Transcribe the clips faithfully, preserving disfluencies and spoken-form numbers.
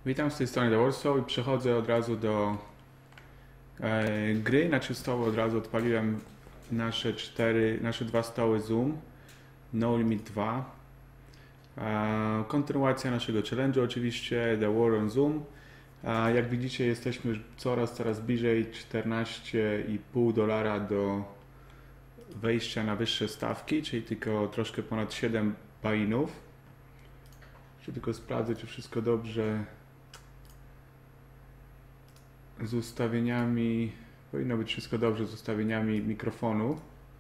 Witam z tej strony The Warsaw i przechodzę od razu do e, gry. Na czystowo od razu odpaliłem nasze cztery, nasze dwa stoły Zoom No Limit dwa. E, kontynuacja naszego challenge'u oczywiście, The War on Zoom. E, jak widzicie, jesteśmy już coraz, coraz bliżej czternaście i pół dolara do wejścia na wyższe stawki, czyli tylko troszkę ponad siedem buy-inów. Jeszcze tylko sprawdzę, czy wszystko dobrze z ustawieniami. Powinno być wszystko dobrze z ustawieniami mikrofonu.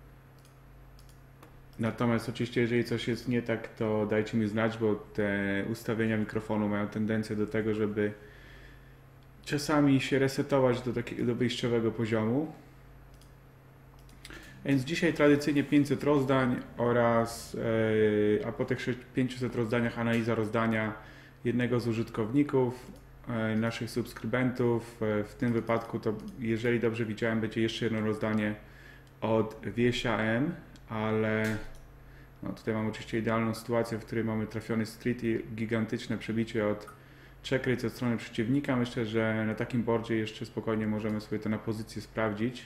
Natomiast oczywiście, jeżeli coś jest nie tak, to dajcie mi znać, bo te ustawienia mikrofonu mają tendencję do tego, żeby czasami się resetować do takiego do wyjściowego poziomu. Więc dzisiaj tradycyjnie pięćset rozdań oraz, yy, a po tych pięciuset rozdaniach analiza rozdania jednego z użytkowników, yy, naszych subskrybentów. Yy, w tym wypadku to, jeżeli dobrze widziałem, będzie jeszcze jedno rozdanie od Wiesia M, ale no, tutaj mam oczywiście idealną sytuację, w której mamy trafiony street i gigantyczne przebicie od check rate ze strony przeciwnika. Myślę, że na takim boardzie jeszcze spokojnie możemy sobie to na pozycję sprawdzić.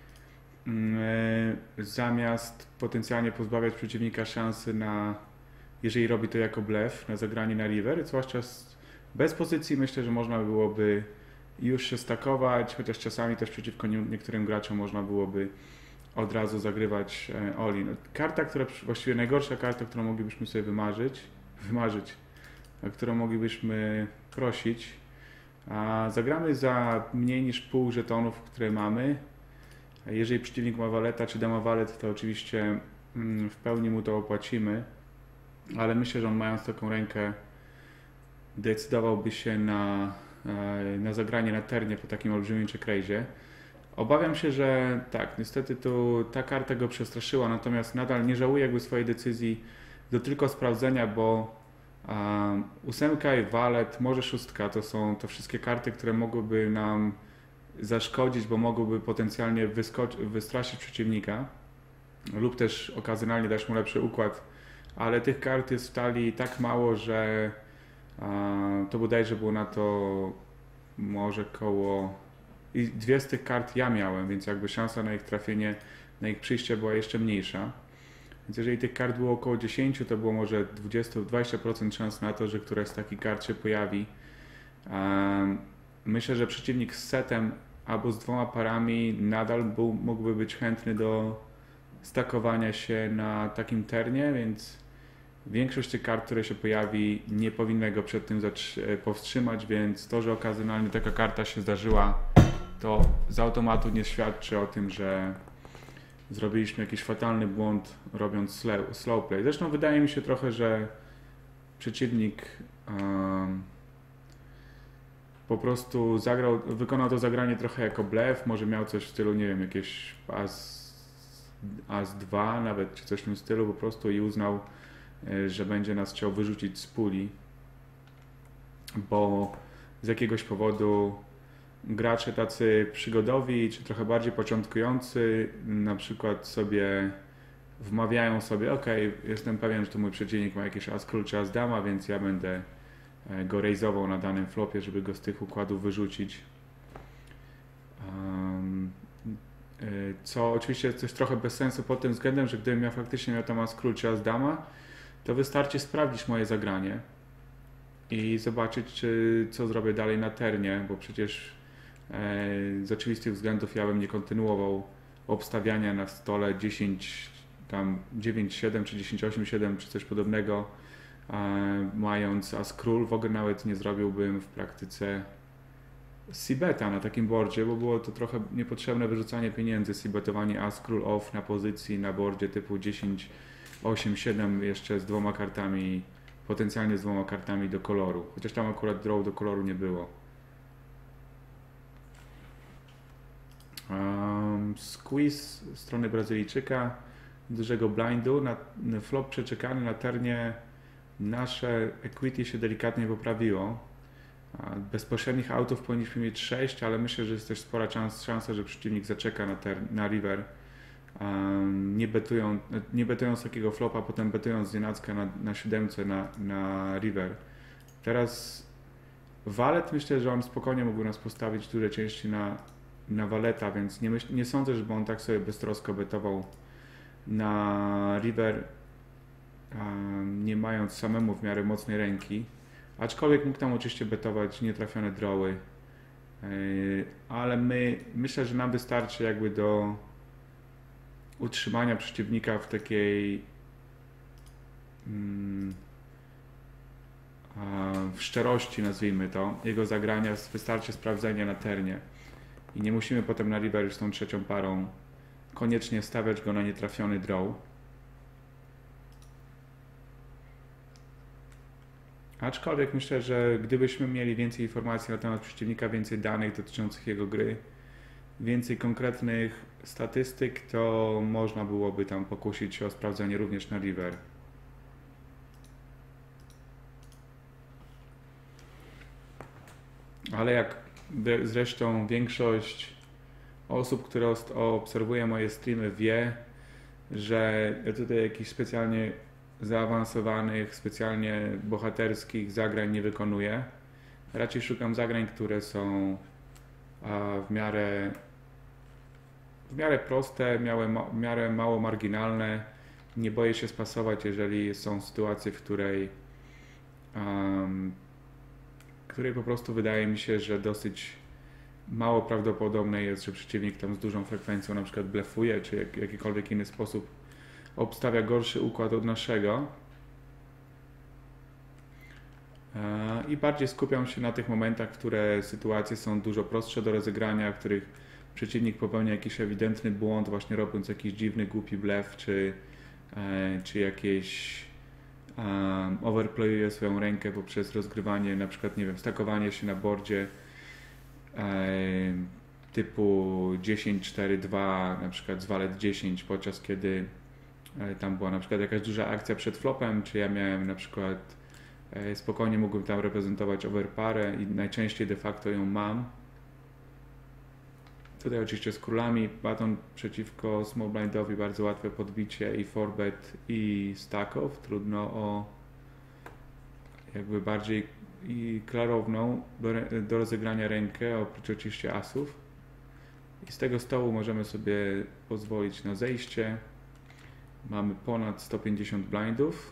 Zamiast potencjalnie pozbawiać przeciwnika szansy na, jeżeli robi to jako blef, na zagranie na river, zwłaszcza bez pozycji, myślę, że można byłoby już się stakować, chociaż czasami też przeciwko niektórym graczom można byłoby od razu zagrywać all-in. Karta, która, właściwie najgorsza karta, którą moglibyśmy sobie wymarzyć, wymarzyć, o którą moglibyśmy prosić, a zagramy za mniej niż pół żetonów, które mamy. Jeżeli przeciwnik ma waleta czy dama walet, to oczywiście w pełni mu to opłacimy, ale myślę, że on, mając taką rękę, decydowałby się na, na zagranie na ternie po takim olbrzymim check raise. Obawiam się, że tak, niestety tu ta karta go przestraszyła, natomiast nadal nie żałuję jakby swojej decyzji do tylko sprawdzenia, bo um, ósemka i walet, może szóstka, to są to wszystkie karty, które mogłyby nam zaszkodzić, bo mogłyby potencjalnie wystraszyć przeciwnika lub też okazjonalnie dać mu lepszy układ, ale tych kart jest w talii tak mało, że a, to bodajże było na to może koło i dwie z tych kart ja miałem, więc jakby szansa na ich trafienie, na ich przyjście była jeszcze mniejsza. Więc jeżeli tych kart było około dziesięć, to było może dwadzieścia do dwudziestu procent szans na to, że któraś z takich kart się pojawi. Um, Myślę, że przeciwnik z setem albo z dwoma parami nadal był, mógłby być chętny do stakowania się na takim ternie, więc większość tych kart, które się pojawi, nie powinna go przed tym powstrzymać, więc to, że okazjonalnie taka karta się zdarzyła, to z automatu nie świadczy o tym, że zrobiliśmy jakiś fatalny błąd, robiąc slow, slow play. Zresztą wydaje mi się trochę, że przeciwnik um, po prostu zagrał, wykonał to zagranie trochę jako blef, może miał coś w stylu, nie wiem, jakieś as, as dwa nawet, czy coś w tym stylu po prostu i uznał, że będzie nas chciał wyrzucić z puli, bo z jakiegoś powodu gracze tacy przygodowi, czy trochę bardziej początkujący, na przykład sobie wmawiają sobie, ok, jestem pewien, że to mój przeciwnik ma jakieś as król czy as dama, więc ja będę go rejzował na danym flopie, żeby go z tych układów wyrzucić. Um, co oczywiście jest coś trochę bez sensu pod tym względem, że gdybym ja faktycznie miał tam as król czy as dama, to wystarczy sprawdzić moje zagranie i zobaczyć, czy, co zrobię dalej na ternie, bo przecież e, z oczywistych względów ja bym nie kontynuował obstawiania na stole dziesięć, tam dziewięć siedem czy dziesięć osiem siedem czy coś podobnego, e, mając as król. W ogóle nawet nie zrobiłbym w praktyce c-beta na takim boardzie, bo było to trochę niepotrzebne wyrzucanie pieniędzy, c-betowanie as król off na pozycji na boardzie typu dziesięć osiem siedem jeszcze z dwoma kartami, potencjalnie z dwoma kartami do koloru, chociaż tam akurat draw do koloru nie było. Um, squeeze strony Brazylijczyka, dużego blindu, na, na flop przeczekany na ternie nasze equity się delikatnie poprawiło. Bezpośrednich autów powinniśmy mieć sześć, ale myślę, że jest też spora szansa, że przeciwnik zaczeka na, ter, na river. Um, nie, betują, nie betując takiego flopa, potem betując znienacka na, na siódemce na, na river. Teraz Walet, myślę, że on spokojnie mógłby nas postawić duże części na, na waleta, więc nie, myśl, nie sądzę, żeby on tak sobie beztrosko betował na river, um, nie mając samemu w miarę mocnej ręki. Aczkolwiek mógł tam oczywiście betować nietrafione drawy, yy, ale my, myślę, że nam wystarczy jakby do utrzymania przeciwnika w takiej mm, w szczerości, nazwijmy to, jego zagrania, wystarczy sprawdzenie na ternie i nie musimy potem na river z tą trzecią parą koniecznie stawiać go na nietrafiony draw. Aczkolwiek myślę, że gdybyśmy mieli więcej informacji na temat przeciwnika, więcej danych dotyczących jego gry, więcej konkretnych statystyk, to można byłoby tam pokusić się o sprawdzenie również na river. Ale jak zresztą większość osób, które obserwuje moje streamy, wie, że ja tutaj jakichś specjalnie zaawansowanych, specjalnie bohaterskich zagrań nie wykonuję. Raczej szukam zagrań, które są w miarę, w miarę proste, w miarę mało marginalne. Nie boję się spasować, jeżeli są sytuacje, w której um, której po prostu wydaje mi się, że dosyć mało prawdopodobne jest, że przeciwnik tam z dużą frekwencją na przykład blefuje, czy jak, jakikolwiek inny sposób obstawia gorszy układ od naszego. I bardziej skupiam się na tych momentach, w które sytuacje są dużo prostsze do rozegrania, w których przeciwnik popełnia jakiś ewidentny błąd, właśnie robiąc jakiś dziwny, głupi blef, czy, czy jakieś um, overplayuje swoją rękę poprzez rozgrywanie, na przykład, nie wiem, stakowanie się na boardzie um, typu dziesięć cztery dwa, na przykład z walet dziesięć, podczas kiedy um, tam była na przykład jakaś duża akcja przed flopem, czy ja miałem na przykład um, spokojnie mógłbym tam reprezentować overparę i najczęściej de facto ją mam. Tutaj oczywiście z królami baton przeciwko small blindowi, bardzo łatwe podbicie i forbet i stack off. Trudno o jakby bardziej i klarowną do, do rozegrania rękę, oprócz oczywiście asów. I z tego stołu możemy sobie pozwolić na zejście. Mamy ponad sto pięćdziesiąt blindów.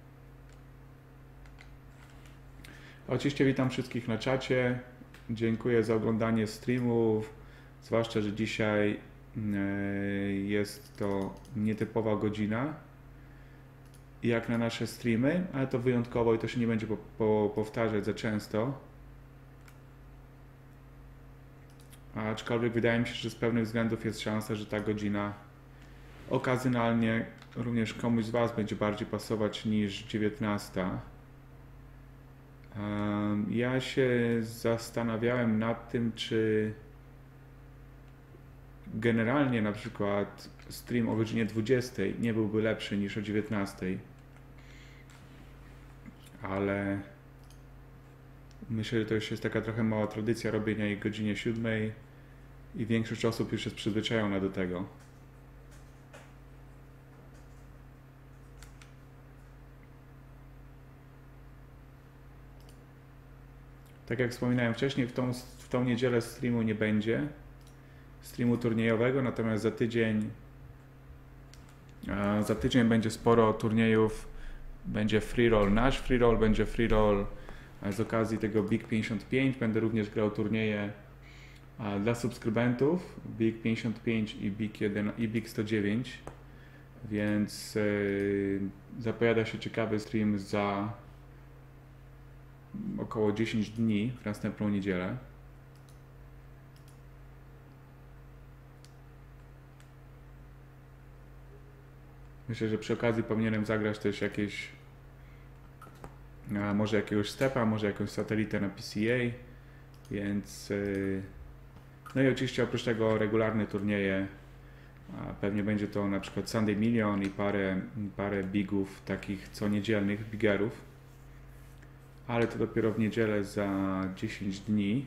Oczywiście witam wszystkich na czacie. Dziękuję za oglądanie streamów. Zwłaszcza, że dzisiaj jest to nietypowa godzina jak na nasze streamy, ale to wyjątkowo i to się nie będzie po, po, powtarzać za często. Aczkolwiek wydaje mi się, że z pewnych względów jest szansa, że ta godzina okazjonalnie również komuś z Was będzie bardziej pasować niż dziewiętnasta. Ja się zastanawiałem nad tym, czy generalnie na przykład stream o godzinie dwudziestej nie byłby lepszy niż o dziewiętnastej, ale myślę, że to już jest taka trochę mała tradycja robienia jej o godzinie siódmej i większość osób już jest przyzwyczajona do tego. Tak jak wspominałem wcześniej, w tą, w tą niedzielę streamu nie będzie. Streamu turniejowego, natomiast za tydzień za tydzień będzie sporo turniejów, będzie free roll, nasz free roll, będzie free roll z okazji tego Big pięćdziesiąt pięć, będę również grał turnieje dla subskrybentów Big pięćdziesiąt pięć i Big, jeden, i Big sto dziewięć, więc yy, zapowiada się ciekawy stream za około dziesięć dni w następną niedzielę. Myślę, że przy okazji powinienem zagrać też jakieś, a może jakiegoś stepa, może jakąś satelitę na P C A, więc yy, no i oczywiście oprócz tego regularne turnieje, a pewnie będzie to na przykład Sunday Million i parę, parę bigów takich co niedzielnych, bigerów, ale to dopiero w niedzielę za dziesięć dni.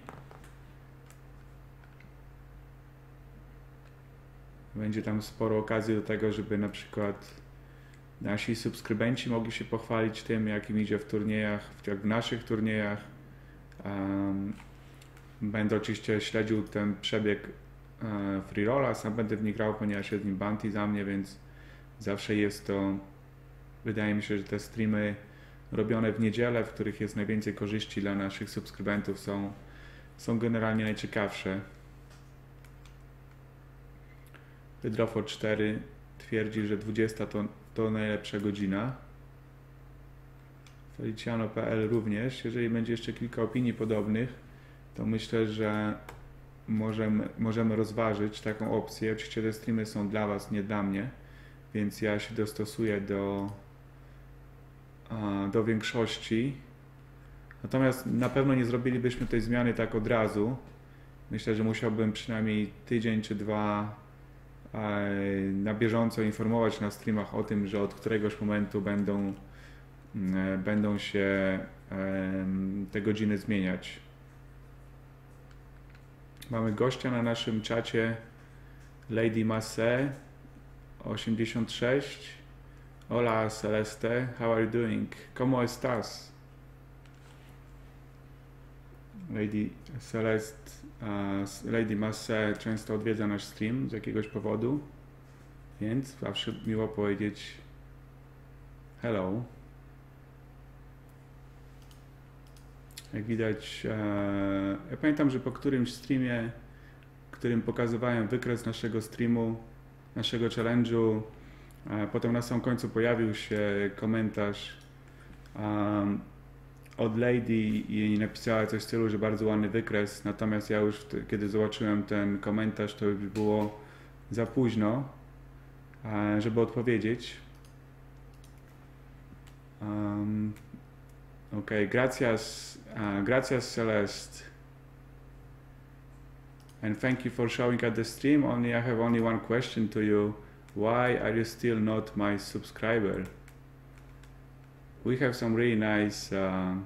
Będzie tam sporo okazji do tego, żeby na przykład nasi subskrybenci mogli się pochwalić tym, jak im idzie w turniejach, jak w naszych turniejach, Um, będę oczywiście śledził ten przebieg e, free rolla, sam będę w nich grał, ponieważ jest nim bounty za mnie, więc zawsze jest to, wydaje mi się, że te streamy robione w niedzielę, w których jest najwięcej korzyści dla naszych subskrybentów, są, są generalnie najciekawsze. Hydrofor cztery twierdzi, że dwudziesta to, to najlepsza godzina. Feliciano kropka p l również. Jeżeli będzie jeszcze kilka opinii podobnych, to myślę, że możemy, możemy rozważyć taką opcję. Oczywiście te streamy są dla Was, nie dla mnie, więc ja się dostosuję do, do większości. Natomiast na pewno nie zrobilibyśmy tej zmiany tak od razu. Myślę, że musiałbym przynajmniej tydzień czy dwa na bieżąco informować na streamach o tym, że od któregoś momentu będą, będą się te godziny zmieniać. Mamy gościa na naszym czacie, Lady Masse osiemdziesiąt sześć. Hola Celeste, how are you doing? ¿Cómo estás? Lady Celeste, uh, Lady Masse często odwiedza nasz stream z jakiegoś powodu, więc zawsze miło powiedzieć hello. Jak widać, e, ja pamiętam, że po którymś streamie, którym pokazywałem wykres naszego streamu, naszego challenge'u, e, potem na samym końcu pojawił się komentarz um, od Lady i napisała coś w stylu, że bardzo ładny wykres, natomiast ja już wtedy, kiedy zobaczyłem ten komentarz, to już było za późno, e, żeby odpowiedzieć. Um, Okay, gracias, uh, gracias Celeste, and thank you for showing at the stream. Only I have only one question to you: why are you still not my subscriber? We have some really nice, uh,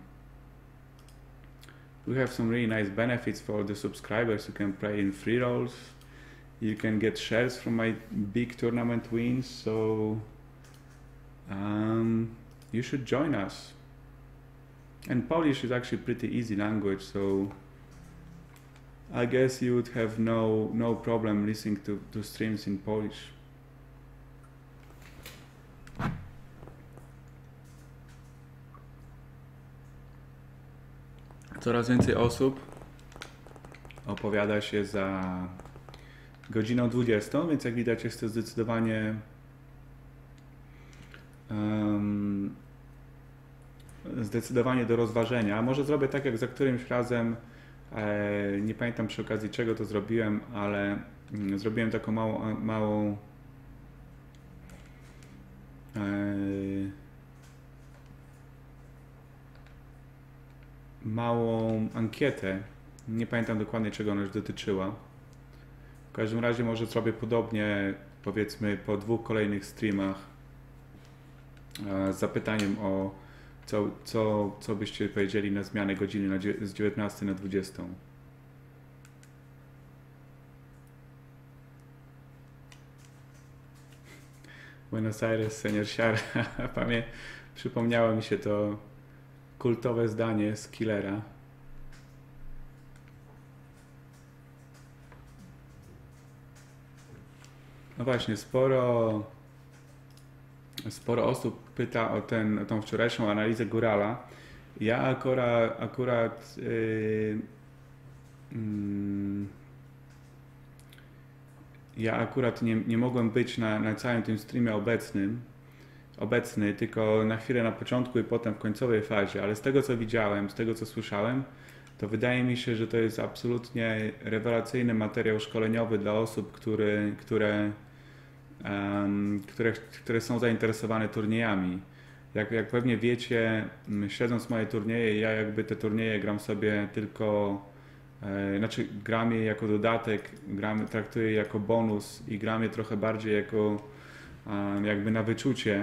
we have some really nice benefits for the subscribers. You can play in free rolls, you can get shares from my big tournament wins. So um, you should join us. And Polish is actually pretty easy language, so I guess you would have no no problem listening to, to streams in Polish. Coraz więcej osób opowiada się za godziną dwudziestą, więc jak widać jest to zdecydowanie um, zdecydowanie do rozważenia. Może zrobię tak jak za którymś razem, e, nie pamiętam przy okazji czego to zrobiłem, ale mm, zrobiłem taką małą, małą e, małą ankietę. Nie pamiętam dokładnie czego ona już dotyczyła. W każdym razie może zrobię podobnie, powiedzmy po dwóch kolejnych streamach e, z zapytaniem o Co, co, co byście powiedzieli na zmianę godziny na, z dziewiętnastej na dwudziestą? Buenos Aires, senior Siara. Pamię, przypomniało mi się to kultowe zdanie z Killera. No właśnie, sporo Sporo osób pyta o, ten, o tą wczorajszą analizę Górala. Ja akurat, akurat yy, yy, ja akurat nie, nie mogłem być na, na całym tym streamie obecnym, obecny, tylko na chwilę na początku i potem w końcowej fazie, ale z tego co widziałem, z tego co słyszałem, to wydaje mi się, że to jest absolutnie rewelacyjny materiał szkoleniowy dla osób, który, które Um, które, które są zainteresowane turniejami. Jak, jak pewnie wiecie, śledząc moje turnieje, ja jakby te turnieje gram sobie tylko, e, znaczy gram je jako dodatek, gram, traktuję je jako bonus i gram je trochę bardziej jako um, jakby na wyczucie.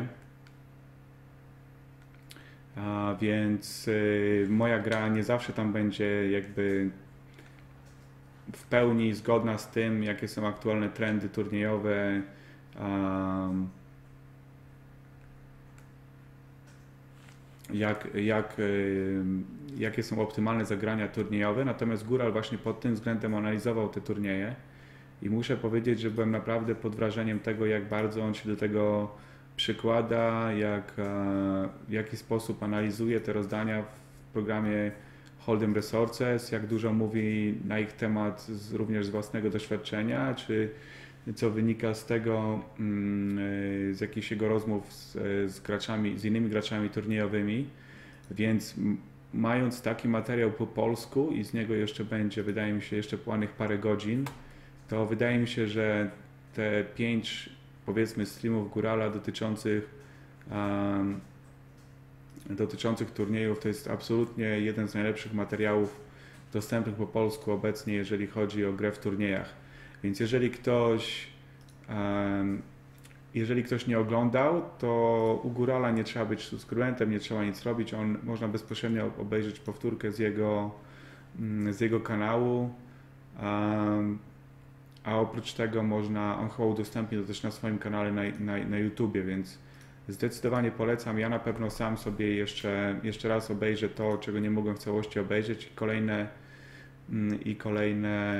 A więc e, moja gra nie zawsze tam będzie jakby w pełni zgodna z tym, jakie są aktualne trendy turniejowe, Um, jak, jak, jakie są optymalne zagrania turniejowe, natomiast Góral właśnie pod tym względem analizował te turnieje i muszę powiedzieć, że byłem naprawdę pod wrażeniem tego, jak bardzo on się do tego przykłada, jak, w jaki sposób analizuje te rozdania w programie Hold'em Resources, jak dużo mówi na ich temat z, również z własnego doświadczenia, czy co wynika z tego, z jakichś jego rozmów z, z graczami, z innymi graczami turniejowymi, więc mając taki materiał po polsku i z niego jeszcze będzie, wydaje mi się, jeszcze łanych parę godzin, to wydaje mi się, że te pięć, powiedzmy, streamów Górala dotyczących um, dotyczących turniejów to jest absolutnie jeden z najlepszych materiałów dostępnych po polsku obecnie, jeżeli chodzi o grę w turniejach. Więc jeżeli ktoś um, jeżeli ktoś nie oglądał, to u Górala nie trzeba być subskrybentem, nie trzeba nic robić, on, można bezpośrednio obejrzeć powtórkę z jego, z jego kanału, um, a oprócz tego można, on chyba udostępni to też na swoim kanale na, na, na YouTubie, więc zdecydowanie polecam. Ja na pewno sam sobie jeszcze, jeszcze raz obejrzę to, czego nie mogłem w całości obejrzeć i kolejne, i kolejne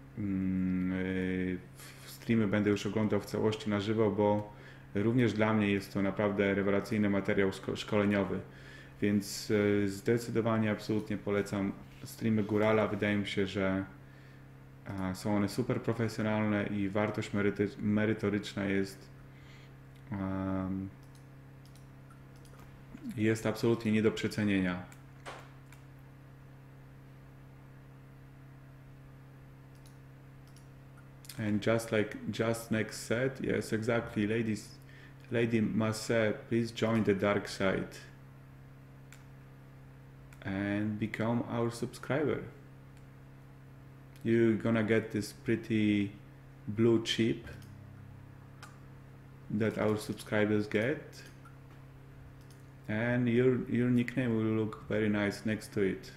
streamy będę już oglądał w całości na żywo, bo również dla mnie jest to naprawdę rewelacyjny materiał szkoleniowy, więc zdecydowanie absolutnie polecam streamy Górala. Wydaje mi się, że są one super profesjonalne i wartość merytoryczna jest um, jest absolutnie nie do przecenienia. And just like Just Next said, yes, exactly, ladies, Lady Masse, please join the dark side and become our subscriber. You're gonna get this pretty blue chip that our subscribers get, and your your nickname will look very nice next to it.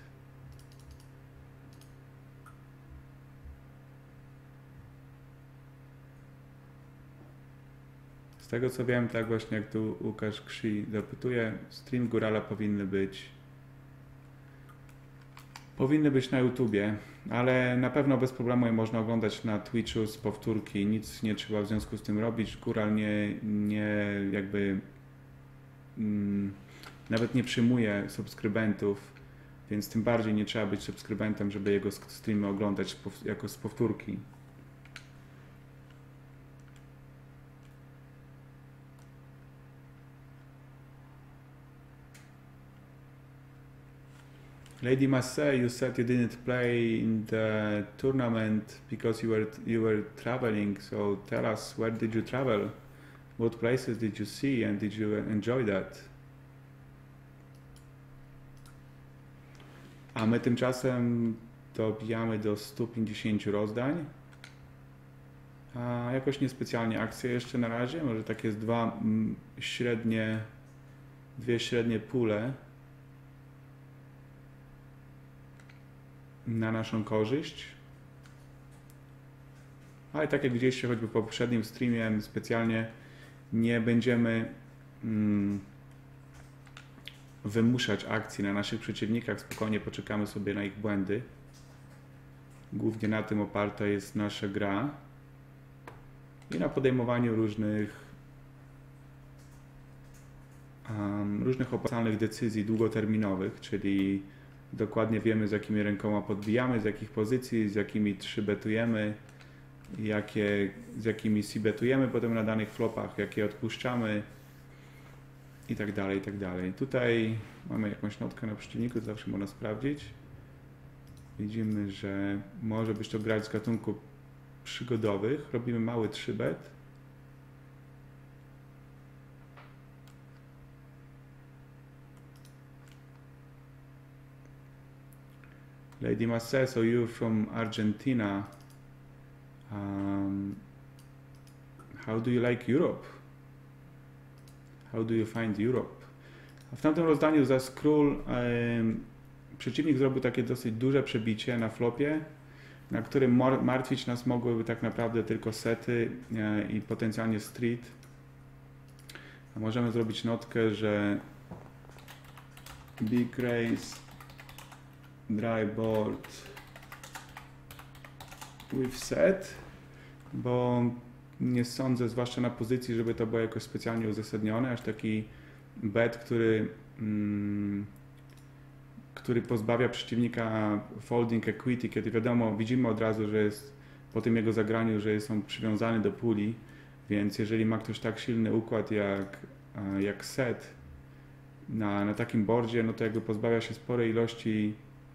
Z tego co wiem, tak właśnie jak tu Łukasz Krzy zapytuje, stream Górala powinny być powinny być na YouTubie, ale na pewno bez problemu je można oglądać na Twitchu z powtórki, nic nie trzeba w związku z tym robić. Góral nie, nie jakby mm, nawet nie przyjmuje subskrybentów, więc tym bardziej nie trzeba być subskrybentem, żeby jego streamy oglądać jako z powtórki. Lady Masse, you said you didn't play in the tournament because you were you were traveling. So tell us, where did you travel? What places did you see, and did you enjoy that? A my tymczasem dobijamy do stu pięćdziesięciu rozdań. A jakoś niespecjalnie akcje jeszcze na razie. Może takie z dwa średnie, dwie średnie pule na naszą korzyść. Ale tak jak widzieliście choćby po poprzednim streamie, specjalnie nie będziemy mm, wymuszać akcji na naszych przeciwnikach, spokojnie poczekamy sobie na ich błędy. Głównie na tym oparta jest nasza gra i na podejmowaniu różnych um, różnych opłacalnych decyzji długoterminowych, czyli dokładnie wiemy, z jakimi rękoma podbijamy, z jakich pozycji, z jakimi trzy betujemy, jakie, z jakimi si betujemy potem na danych flopach, jakie odpuszczamy i tak dalej, i tak dalej. Tutaj mamy jakąś notkę na przeciwniku, to zawsze można sprawdzić. Widzimy, że może być to grać z gatunku przygodowych. Robimy mały trzy bet. Lady Masse, so you're from Argentina. Um, how do you like Europe? How do you find Europe? W tamtym rozdaniu za Skrull um, przeciwnik zrobił takie dosyć duże przebicie na flopie, na którym martwić nas mogłyby tak naprawdę tylko sety e, i potencjalnie street. A możemy zrobić notkę, że big raise dry board with set, bo nie sądzę, zwłaszcza na pozycji, żeby to było jakoś specjalnie uzasadnione, aż taki bet, który mm, który pozbawia przeciwnika folding equity, kiedy wiadomo, widzimy od razu, że jest po tym jego zagraniu, że są przywiązany do puli, więc jeżeli ma ktoś tak silny układ jak, jak set na, na takim boardzie, no to jakby pozbawia się sporej ilości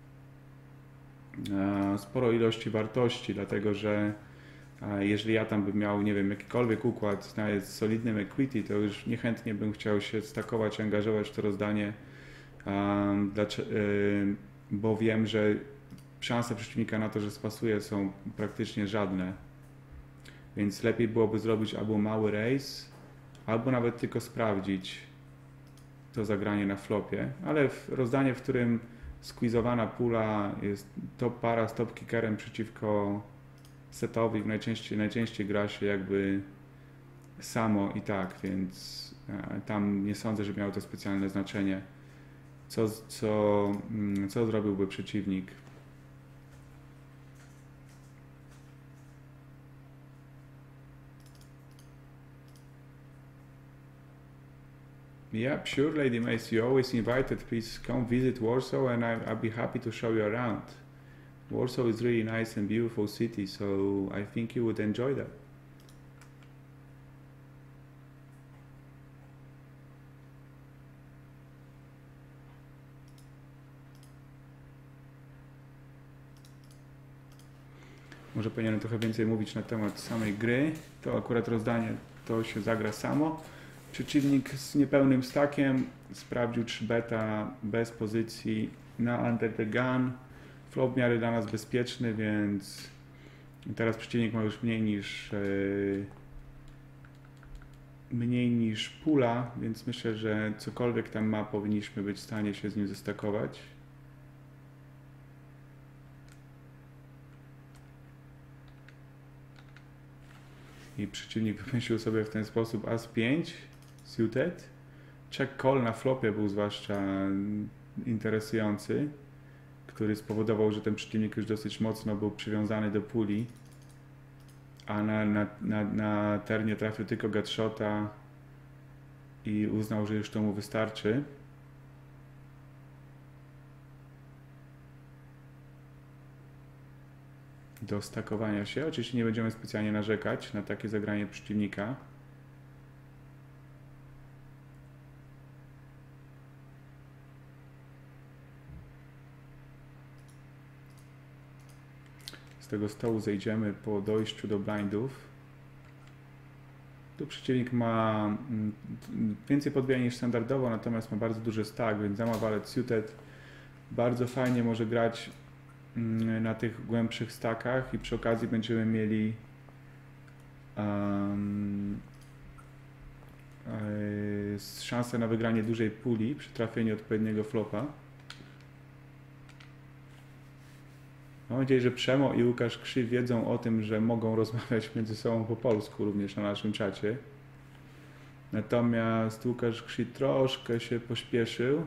sporo ilości wartości, dlatego że jeżeli ja tam bym miał, nie wiem, jakikolwiek układ nawet z solidnym equity, to już niechętnie bym chciał się stakować, angażować w to rozdanie, bo wiem, że szanse przeciwnika na to, że spasuje, są praktycznie żadne. Więc lepiej byłoby zrobić albo mały raise, albo nawet tylko sprawdzić to zagranie na flopie, ale w rozdanie, w którym squeezowana pula jest top para z top kickerem przeciwko setowi, najczęściej, najczęściej gra się jakby samo i tak, więc tam nie sądzę, że miało to specjalne znaczenie, co, co, co zrobiłby przeciwnik. Yeah, sure, Lady Mace. You're always invited. Please come visit Warsaw, and I, I'll be happy to show you around. Warsaw is really nice and beautiful city, so I think you would enjoy that. Może powinienem trochę więcej mówić na temat samej gry. To akurat rozdanie to się zagra samo. Przeciwnik z niepełnym stackiem sprawdził trzy beta bez pozycji na under the gun. Flop w miarę dla nas bezpieczny, więc teraz przeciwnik ma już mniej niż yy, mniej niż pula, więc myślę, że cokolwiek tam ma, powinniśmy być w stanie się z nim zestakować. I przeciwnik wymyślił sobie w ten sposób as pięć suited. Check call na flopie był zwłaszcza interesujący, który spowodował, że ten przeciwnik już dosyć mocno był przywiązany do puli, a na, na, na, na ternie trafił tylko gutshota i uznał, że już to mu wystarczy. Do stakowania się. Oczywiście nie będziemy specjalnie narzekać na takie zagranie przeciwnika. Z tego stołu zejdziemy po dojściu do blindów. Tu przeciwnik ma więcej podbijania niż standardowo, natomiast ma bardzo duży stack, więc zama wallet suited bardzo fajnie może grać na tych głębszych stackach i przy okazji będziemy mieli um, szansę na wygranie dużej puli przy trafieniu odpowiedniego flopa. Mam nadzieję, że Przemo i Łukasz Krzy wiedzą o tym, że mogą rozmawiać między sobą po polsku również na naszym czacie. Natomiast Łukasz Krzy troszkę się pośpieszył.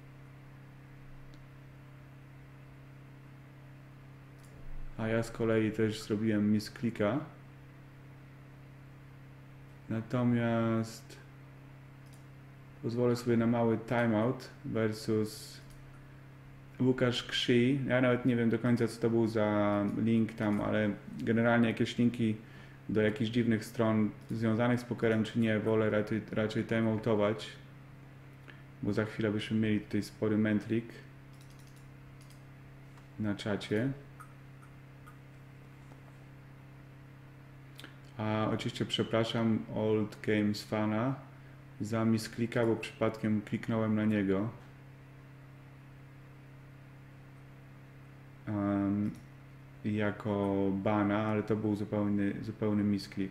A ja z kolei też zrobiłem misklika. Natomiast pozwolę sobie na mały timeout versus Łukasz Krzy. Ja nawet nie wiem do końca, co to był za link tam, ale generalnie jakieś linki do jakichś dziwnych stron związanych z pokerem czy nie, wolę raczej, raczej timeoutować, bo za chwilę byśmy mieli tutaj spory mentrik na czacie. A oczywiście przepraszam Old Games Fana za misklika, bo przypadkiem kliknąłem na niego. Um, jako bana, ale to był zupełny, zupełny misklik.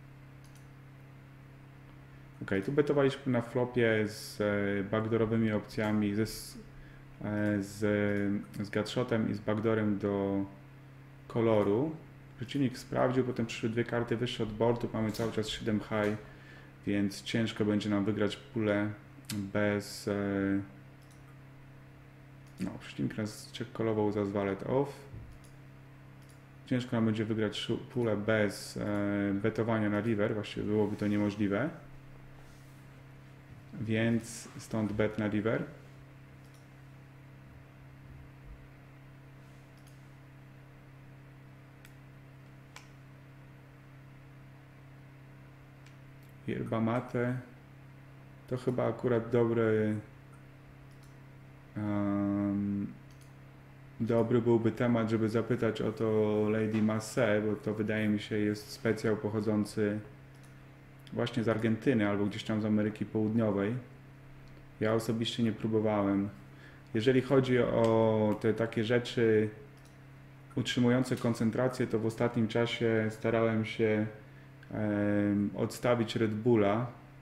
Ok, tu betowaliśmy na flopie z e, backdoorowymi opcjami, ze, e, z, z gutshotem i z backdoorem do koloru. Przeciwnik sprawdził, potem przyszły dwie karty wyższe od boardu, mamy cały czas siedem high, więc ciężko będzie nam wygrać pulę bez, e, No, przeciwnik nas check-callował za wallet off. Ciężko nam będzie wygrać pulę bez e, betowania na river, właściwie byłoby to niemożliwe. Więc stąd bet na river. Yerba mate to chyba akurat dobry um, dobry byłby temat, żeby zapytać o to Lady Masse, bo to wydaje mi się jest specjał pochodzący właśnie z Argentyny albo gdzieś tam z Ameryki Południowej. Ja osobiście nie próbowałem. Jeżeli chodzi o te takie rzeczy utrzymujące koncentrację, to w ostatnim czasie starałem się um, odstawić Red Bulla,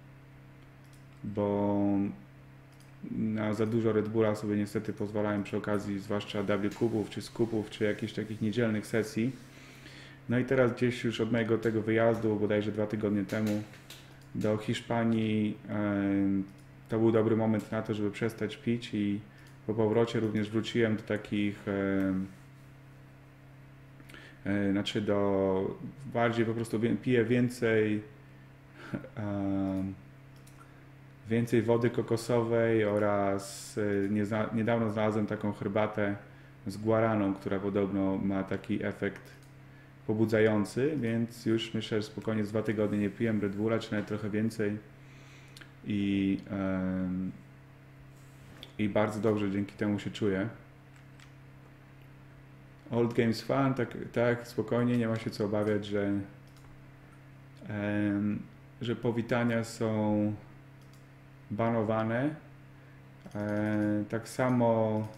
bo na za dużo Red Bulla sobie niestety pozwalałem przy okazji zwłaszcza W kubów, czy skupów, czy jakichś takich niedzielnych sesji. No i teraz gdzieś już od mojego tego wyjazdu, bodajże dwa tygodnie temu, do Hiszpanii, to był dobry moment na to, żeby przestać pić i po powrocie również wróciłem do takich, znaczy do bardziej po prostu piję więcej więcej wody kokosowej oraz niedawno znalazłem taką herbatę z guaraną, która podobno ma taki efekt pobudzający, więc już myślę, że spokojnie z dwa tygodnie nie piję Red Bulla, czy nawet trochę więcej i, um, i bardzo dobrze dzięki temu się czuję. Old Games Fun, tak, tak spokojnie, nie ma się co obawiać, że, um, że powitania są banowane. E, tak samo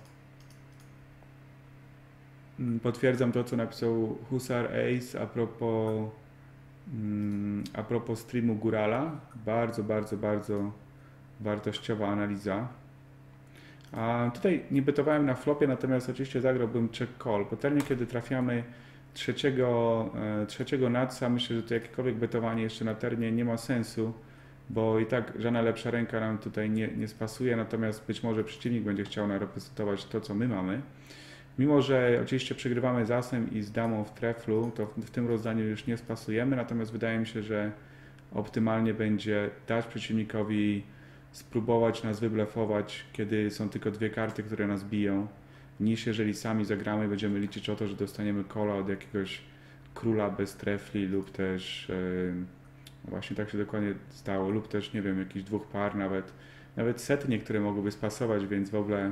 potwierdzam to, co napisał Husar Ace a propos, mm, a propos streamu Górala. Bardzo, bardzo, bardzo wartościowa analiza. A tutaj nie betowałem na flopie, natomiast oczywiście zagrałbym check call. Potem kiedy trafiamy trzeciego, e, trzeciego nadsa, myślę, że to jakiekolwiek betowanie jeszcze na ternie nie ma sensu, bo i tak żadna lepsza ręka nam tutaj nie, nie spasuje, natomiast być może przeciwnik będzie chciał reprezentować to, co my mamy. Mimo że oczywiście przegrywamy z asem i z damą w treflu, to w, w tym rozdaniu już nie spasujemy, natomiast wydaje mi się, że optymalnie będzie dać przeciwnikowi spróbować nas wyblefować, kiedy są tylko dwie karty, które nas biją, niż jeżeli sami zagramy i będziemy liczyć o to, że dostaniemy kola od jakiegoś króla bez trefli lub też yy, właśnie tak się dokładnie stało, lub też nie wiem, jakichś dwóch par, nawet nawet sety niektóre mogłyby spasować, więc w ogóle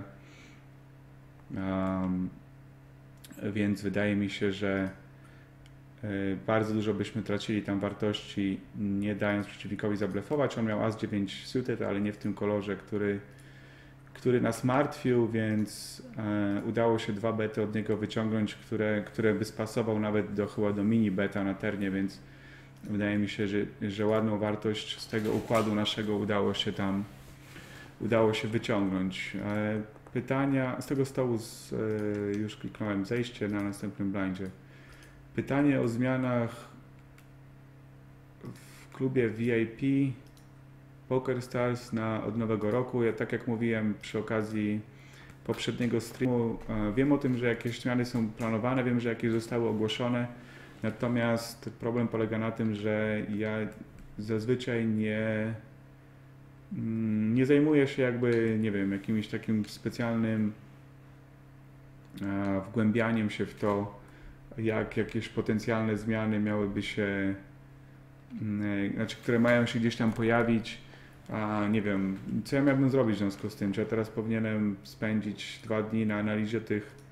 um, więc wydaje mi się, że y, bardzo dużo byśmy tracili tam wartości, nie dając przeciwnikowi zablefować. On miał as dziewięć suited, ale nie w tym kolorze, który, który nas martwił, więc y, udało się dwa bety od niego wyciągnąć, które, które by spasował nawet do, chyba do mini beta na ternie, więc wydaje mi się, że, że ładną wartość z tego układu naszego udało się tam udało się wyciągnąć. Pytania z tego stołu z, już kliknąłem zejście na następnym blindzie. Pytanie o zmianach w klubie V I P Poker Stars na, od nowego roku. Ja tak jak mówiłem przy okazji poprzedniego streamu, wiem o tym, że jakieś zmiany są planowane, wiem, że jakieś zostały ogłoszone. Natomiast problem polega na tym, że ja zazwyczaj nie, nie zajmuję się jakby, nie wiem, jakimś takim specjalnym wgłębianiem się w to, jak jakieś potencjalne zmiany miałyby się, znaczy, które mają się gdzieś tam pojawić, a nie wiem, co ja miałbym zrobić w związku z tym, czy ja teraz powinienem spędzić dwa dni na analizie tych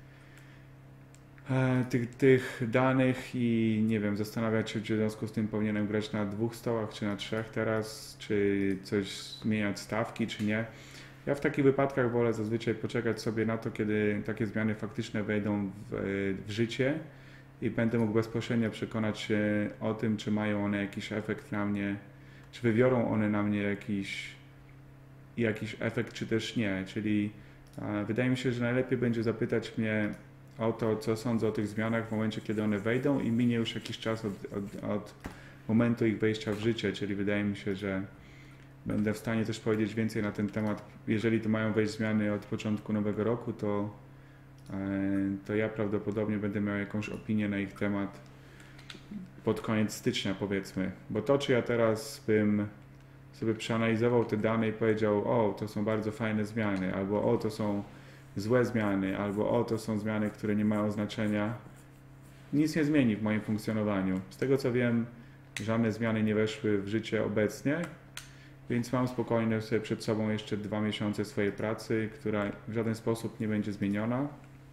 Tych, tych danych i nie wiem, zastanawiać się, czy w związku z tym powinienem grać na dwóch stołach, czy na trzech teraz, czy coś zmieniać stawki, czy nie. Ja w takich wypadkach wolę zazwyczaj poczekać sobie na to, kiedy takie zmiany faktyczne wejdą w, w życie i będę mógł bezpośrednio przekonać się o tym, czy mają one jakiś efekt na mnie, czy wywiorą one na mnie jakiś, jakiś efekt, czy też nie. Czyli e, wydaje mi się, że najlepiej będzie zapytać mnie o to, co sądzę o tych zmianach w momencie, kiedy one wejdą i minie już jakiś czas od, od, od momentu ich wejścia w życie, czyli wydaje mi się, że Będę w stanie też powiedzieć więcej na ten temat. Jeżeli to mają wejść zmiany od początku nowego roku, to, to ja prawdopodobnie będę miał jakąś opinię na ich temat pod koniec stycznia, powiedzmy. Bo to, czy ja teraz bym sobie przeanalizował te dane i powiedział, o, to są bardzo fajne zmiany, albo o, to są złe zmiany, albo o, to są zmiany, które nie mają znaczenia, nic nie zmieni w moim funkcjonowaniu. Z tego co wiem, żadne zmiany nie weszły w życie obecnie, więc mam spokojnie sobie przed sobą jeszcze dwa miesiące swojej pracy, która w żaden sposób nie będzie zmieniona.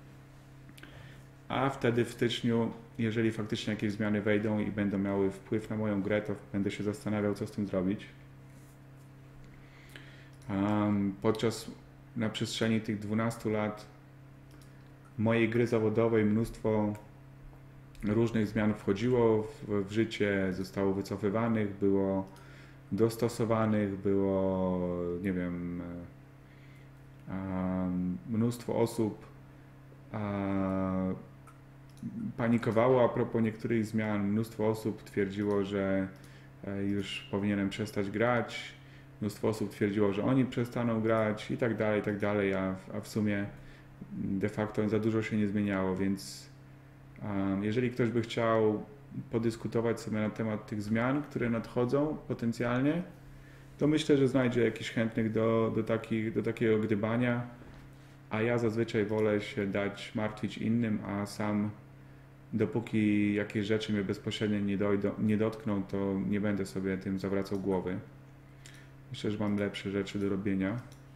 A wtedy w styczniu, jeżeli faktycznie jakieś zmiany wejdą i będą miały wpływ na moją grę, to będę się zastanawiał, co z tym zrobić. Um, podczas, na przestrzeni tych dwunastu lat mojej gry zawodowej mnóstwo różnych zmian wchodziło w, w życie, zostało wycofywanych, było dostosowanych, było, nie wiem, um, mnóstwo osób um, panikowało a propos niektórych zmian, mnóstwo osób twierdziło, że już powinienem przestać grać, mnóstwo osób twierdziło, że oni przestaną grać i tak dalej, i tak dalej, a, a w sumie de facto za dużo się nie zmieniało, więc um, jeżeli ktoś by chciał podyskutować sobie na temat tych zmian, które nadchodzą potencjalnie, to myślę, że znajdzie jakichś chętnych do, do, takich, do takiego gdybania, a ja zazwyczaj wolę się dać martwić innym, a sam dopóki jakieś rzeczy mnie bezpośrednio nie, dojdą, nie dotkną, to nie będę sobie tym zawracał głowy. Myślę, że mam lepsze rzeczy do robienia.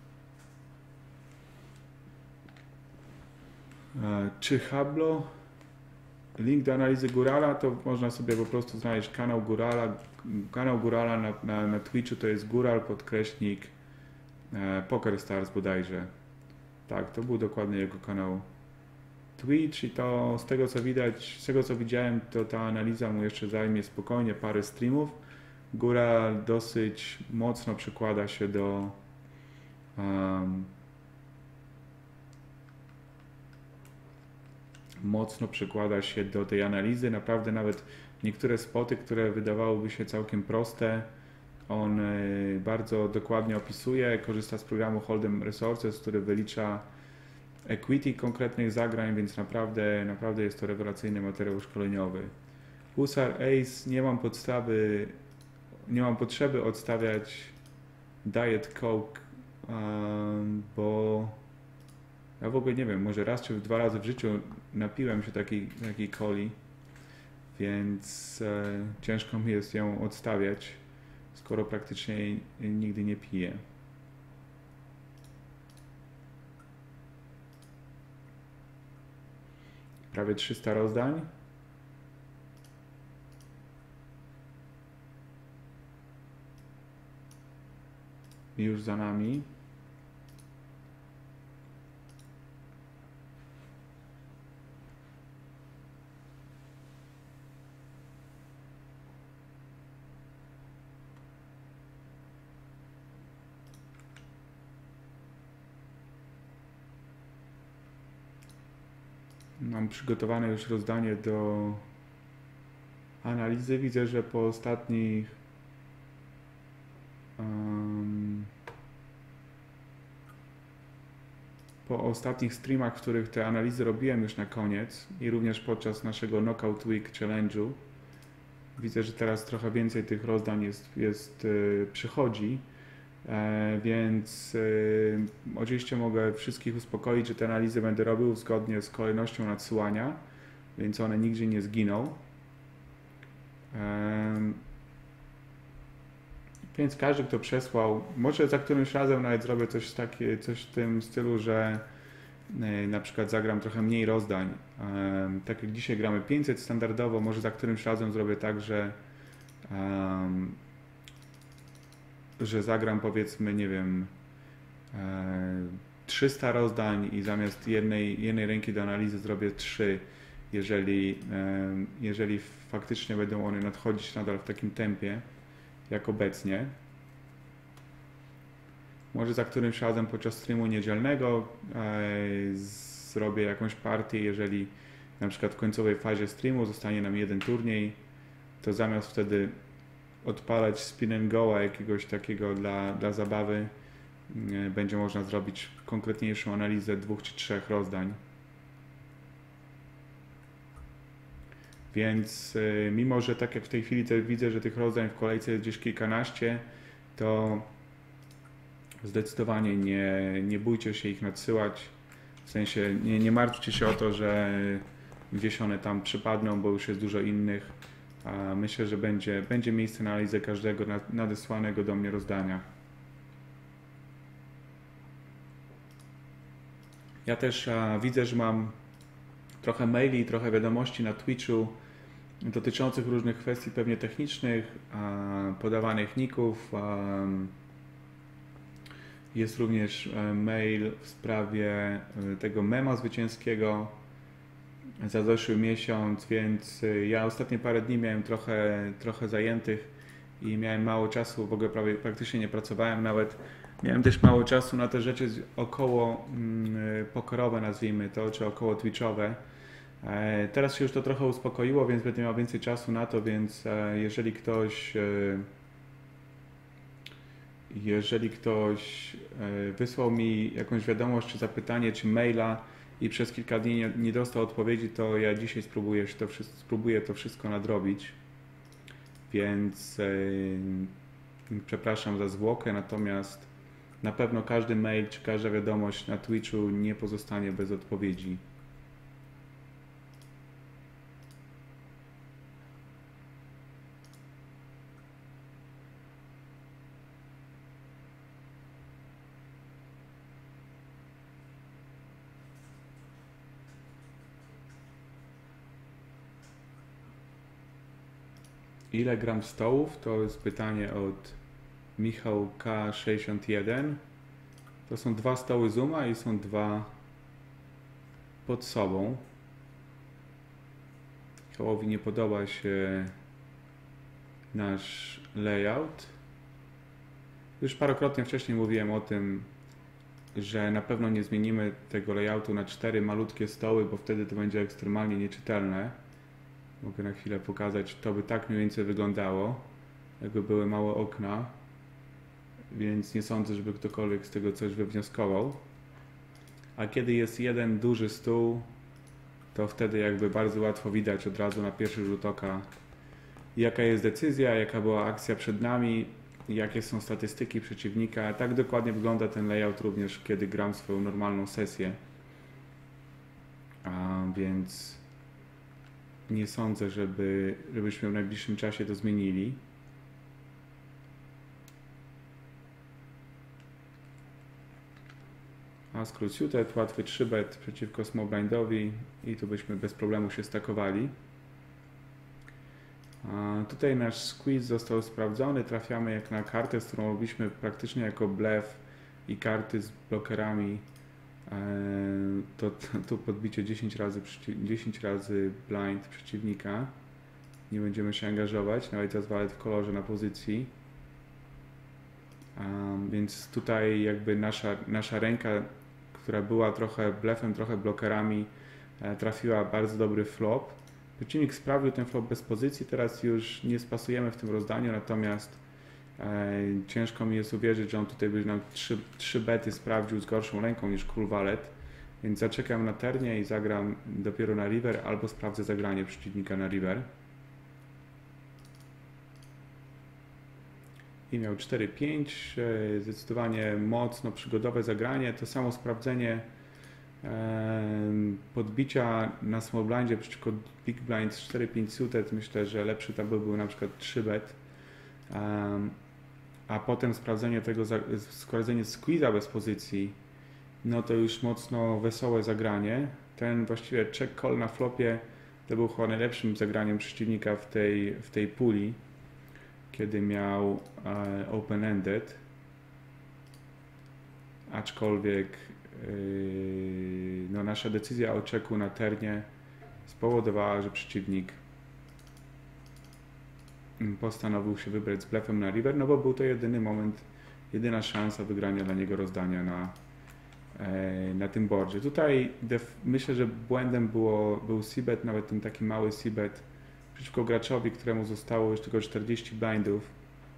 Czy Hablo? Link do analizy Górala, to można sobie po prostu znaleźć kanał Górala. Kanał Górala na, na, na Twitchu to jest Góral podkreśnik e, Poker Stars bodajże. Tak, to był dokładnie jego kanał Twitch i to z tego co widać, z tego co widziałem, to ta analiza mu jeszcze zajmie spokojnie parę streamów. Góral dosyć mocno przykłada się do um, mocno przykłada się do tej analizy. Naprawdę nawet niektóre spoty, które wydawałyby się całkiem proste, on bardzo dokładnie opisuje. Korzysta z programu Hold'em Resources, który wylicza equity konkretnych zagrań, więc naprawdę, naprawdę jest to rewelacyjny materiał szkoleniowy. Husar Ace, nie mam podstawy, nie mam potrzeby odstawiać Diet Coke, um, bo ja w ogóle nie wiem, może raz czy dwa razy w życiu napiłem się takiej, takiej coli, więc e, ciężko mi jest ją odstawiać, skoro praktycznie jej nigdy nie piję. Prawie trzysta rozdań. Już za nami. Mam przygotowane już rozdanie do analizy. Widzę, że po ostatnich um, po ostatnich streamach, w których te analizy robiłem już na koniec i również podczas naszego Knockout Week Challenge'u, widzę, że teraz trochę więcej tych rozdań jest, jest yy, przychodzi. E, więc y, oczywiście mogę wszystkich uspokoić, że te analizy będę robił zgodnie z kolejnością nadsyłania, więc one nigdzie nie zginą. E, więc każdy, kto przesłał, może za którymś razem nawet zrobię coś, takie, coś w tym stylu, że y, na przykład zagram trochę mniej rozdań. E, tak jak dzisiaj gramy pięćset standardowo, może za którymś razem zrobię tak, że um, że zagram powiedzmy, nie wiem, trzysta rozdań i zamiast jednej, jednej ręki do analizy zrobię trzy, jeżeli, jeżeli faktycznie będą one nadchodzić nadal w takim tempie, jak obecnie. Może za którymś razem podczas streamu niedzielnego zrobię jakąś partię, jeżeli na przykład w końcowej fazie streamu zostanie nam jeden turniej, to zamiast wtedy odpalać spin and go'a jakiegoś takiego dla, dla zabawy, będzie można zrobić konkretniejszą analizę dwóch czy trzech rozdań. Więc mimo, że tak jak w tej chwili też widzę, że tych rozdań w kolejce jest gdzieś kilkanaście, to zdecydowanie nie, nie bójcie się ich nadsyłać. W sensie nie, nie martwcie się o to, że gdzieś one tam przypadną, bo już jest dużo innych. A myślę, że będzie, będzie miejsce na analizę każdego nadesłanego do mnie rozdania. Ja też a, widzę, że mam trochę maili, trochę wiadomości na Twitchu dotyczących różnych kwestii pewnie technicznych, a, podawanych ników. A, jest również mail w sprawie tego mema zwycięskiego za zeszły miesiąc, więc ja ostatnie parę dni miałem trochę, trochę zajętych i miałem mało czasu, w ogóle prawie, praktycznie nie pracowałem nawet. Miałem też mało czasu na te rzeczy około mm, pokorowe, nazwijmy to, czy około twitchowe. E, teraz się już to trochę uspokoiło, więc będę miał więcej czasu na to, więc e, jeżeli ktoś e, jeżeli ktoś e, wysłał mi jakąś wiadomość, czy zapytanie, czy maila i przez kilka dni nie, nie dostał odpowiedzi, to ja dzisiaj spróbuję to, spróbuję to wszystko nadrobić. Więc e, przepraszam za zwłokę, natomiast na pewno każdy mail czy każda wiadomość na Twitchu nie pozostanie bez odpowiedzi. Ile gram stołów? To jest pytanie od Michał K sześćdziesiąt jeden. To są dwa stoły Zooma i są dwa pod sobą. Michałowi nie podoba się nasz layout. Już parokrotnie wcześniej mówiłem o tym, że na pewno nie zmienimy tego layoutu na cztery malutkie stoły, bo wtedy to będzie ekstremalnie nieczytelne. Mogę na chwilę pokazać, to by tak mniej więcej wyglądało, jakby były małe okna, więc nie sądzę, żeby ktokolwiek z tego coś wywnioskował. A kiedy jest jeden duży stół, to wtedy jakby bardzo łatwo widać od razu na pierwszy rzut oka, jaka jest decyzja, jaka była akcja przed nami, jakie są statystyki przeciwnika. Tak dokładnie wygląda ten layout również, kiedy gram swoją normalną sesję. A więc nie sądzę, żeby, żebyśmy w najbliższym czasie to zmienili. A skrót suited, łatwy trzy bet przeciwko small blindowi i tu byśmy bez problemu się stakowali. A tutaj nasz squeeze został sprawdzony, trafiamy jak na kartę, z którą robiliśmy praktycznie jako bluff i karty z blokerami. To, to, to podbicie dziesięć razy, dziesięć razy blind przeciwnika. Nie będziemy się angażować, nawet teraz walet w kolorze na pozycji. Um, więc tutaj jakby nasza, nasza ręka, która była trochę blefem, trochę blokerami, e, trafiła bardzo dobry flop. Przeciwnik sprawił ten flop bez pozycji, teraz już nie spasujemy w tym rozdaniu, natomiast e, ciężko mi jest uwierzyć, że on tutaj by nam trzy, trzy bety sprawdził z gorszą ręką niż król walet, więc zaczekam na ternie i zagram dopiero na river, albo sprawdzę zagranie przeciwnika na river. I miał cztery pięć, e, zdecydowanie mocno przygodowe zagranie, to samo sprawdzenie e, podbicia na small blindzie przeciwko big blind z cztery pięć suited, myślę, że lepszy tam by był na przykład trzy bet. Um, a potem sprawdzenie tego, sprawdzenie squeeze'a bez pozycji, no to już mocno wesołe zagranie. Ten właściwie check call na flopie to był chyba najlepszym zagraniem przeciwnika w tej, w tej puli, kiedy miał e, open-ended, aczkolwiek yy, no nasza decyzja o checku na ternie spowodowała, że przeciwnik postanowił się wybrać z blefem na river, no bo był to jedyny moment, jedyna szansa wygrania dla niego rozdania na, e, na tym boardzie. Tutaj def, myślę, że błędem było, był c-bet, nawet ten taki mały c-bet przeciwko graczowi, któremu zostało już tylko czterdzieści blindów.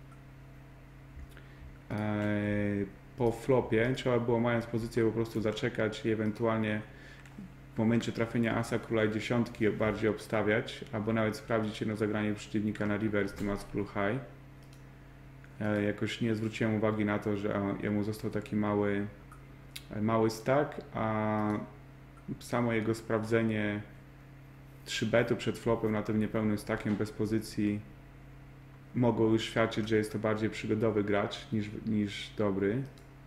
Po flopie trzeba było, mając pozycję, po prostu zaczekać i ewentualnie w momencie trafienia asa króla i dziesiątki bardziej obstawiać, albo nawet sprawdzić jedno zagranie przeciwnika na river z tym as król high. Jakoś nie zwróciłem uwagi na to, że jemu został taki mały, mały stack, a samo jego sprawdzenie trzy betu przed flopem na tym niepełnym stackiem bez pozycji mogło już świadczyć, że jest to bardziej przygodowy gracz niż, niż dobry.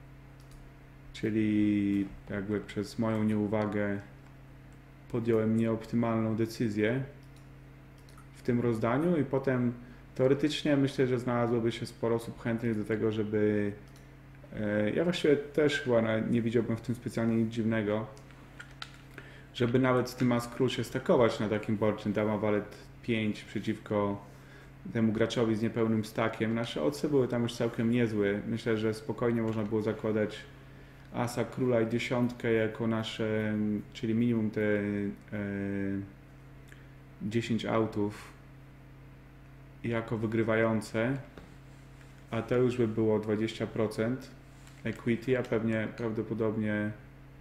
Czyli jakby przez moją nieuwagę podjąłem nieoptymalną decyzję w tym rozdaniu i potem teoretycznie myślę, że znalazłoby się sporo osób chętnych do tego, żeby... Ja właściwie też chyba nie widziałbym w tym specjalnie nic dziwnego, żeby nawet z tym as król się stakować na takim boardzie dama walet pięć przeciwko temu graczowi z niepełnym stackiem. Nasze odce były tam już całkiem niezłe. Myślę, że spokojnie można było zakładać asa króla i dziesiątkę jako nasze, czyli minimum te e, dziesięć autów jako wygrywające, a to już by było dwadzieścia procent equity, a pewnie prawdopodobnie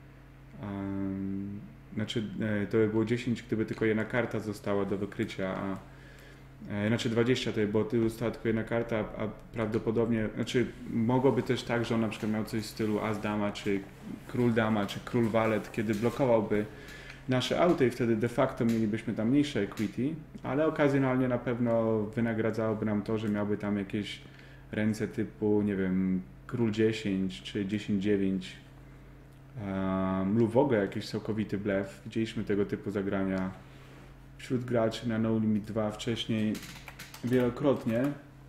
um, znaczy e, to by było dziesięć, gdyby tylko jedna karta została do wykrycia, a e, znaczy dwadzieścia to by było, została tylko jedna karta, a prawdopodobnie, znaczy mogłoby też tak, że on na przykład miał coś w stylu as dama, czy król dama, czy król walet, kiedy blokowałby nasze auty i wtedy de facto mielibyśmy tam mniejsze equity, ale okazjonalnie na pewno wynagradzałoby nam to, że miałby tam jakieś ręce typu, nie wiem, król dziesięć czy dziesięć dziewięć um, lub w ogóle jakiś całkowity blef. Widzieliśmy tego typu zagrania wśród graczy na No Limit dwa wcześniej wielokrotnie,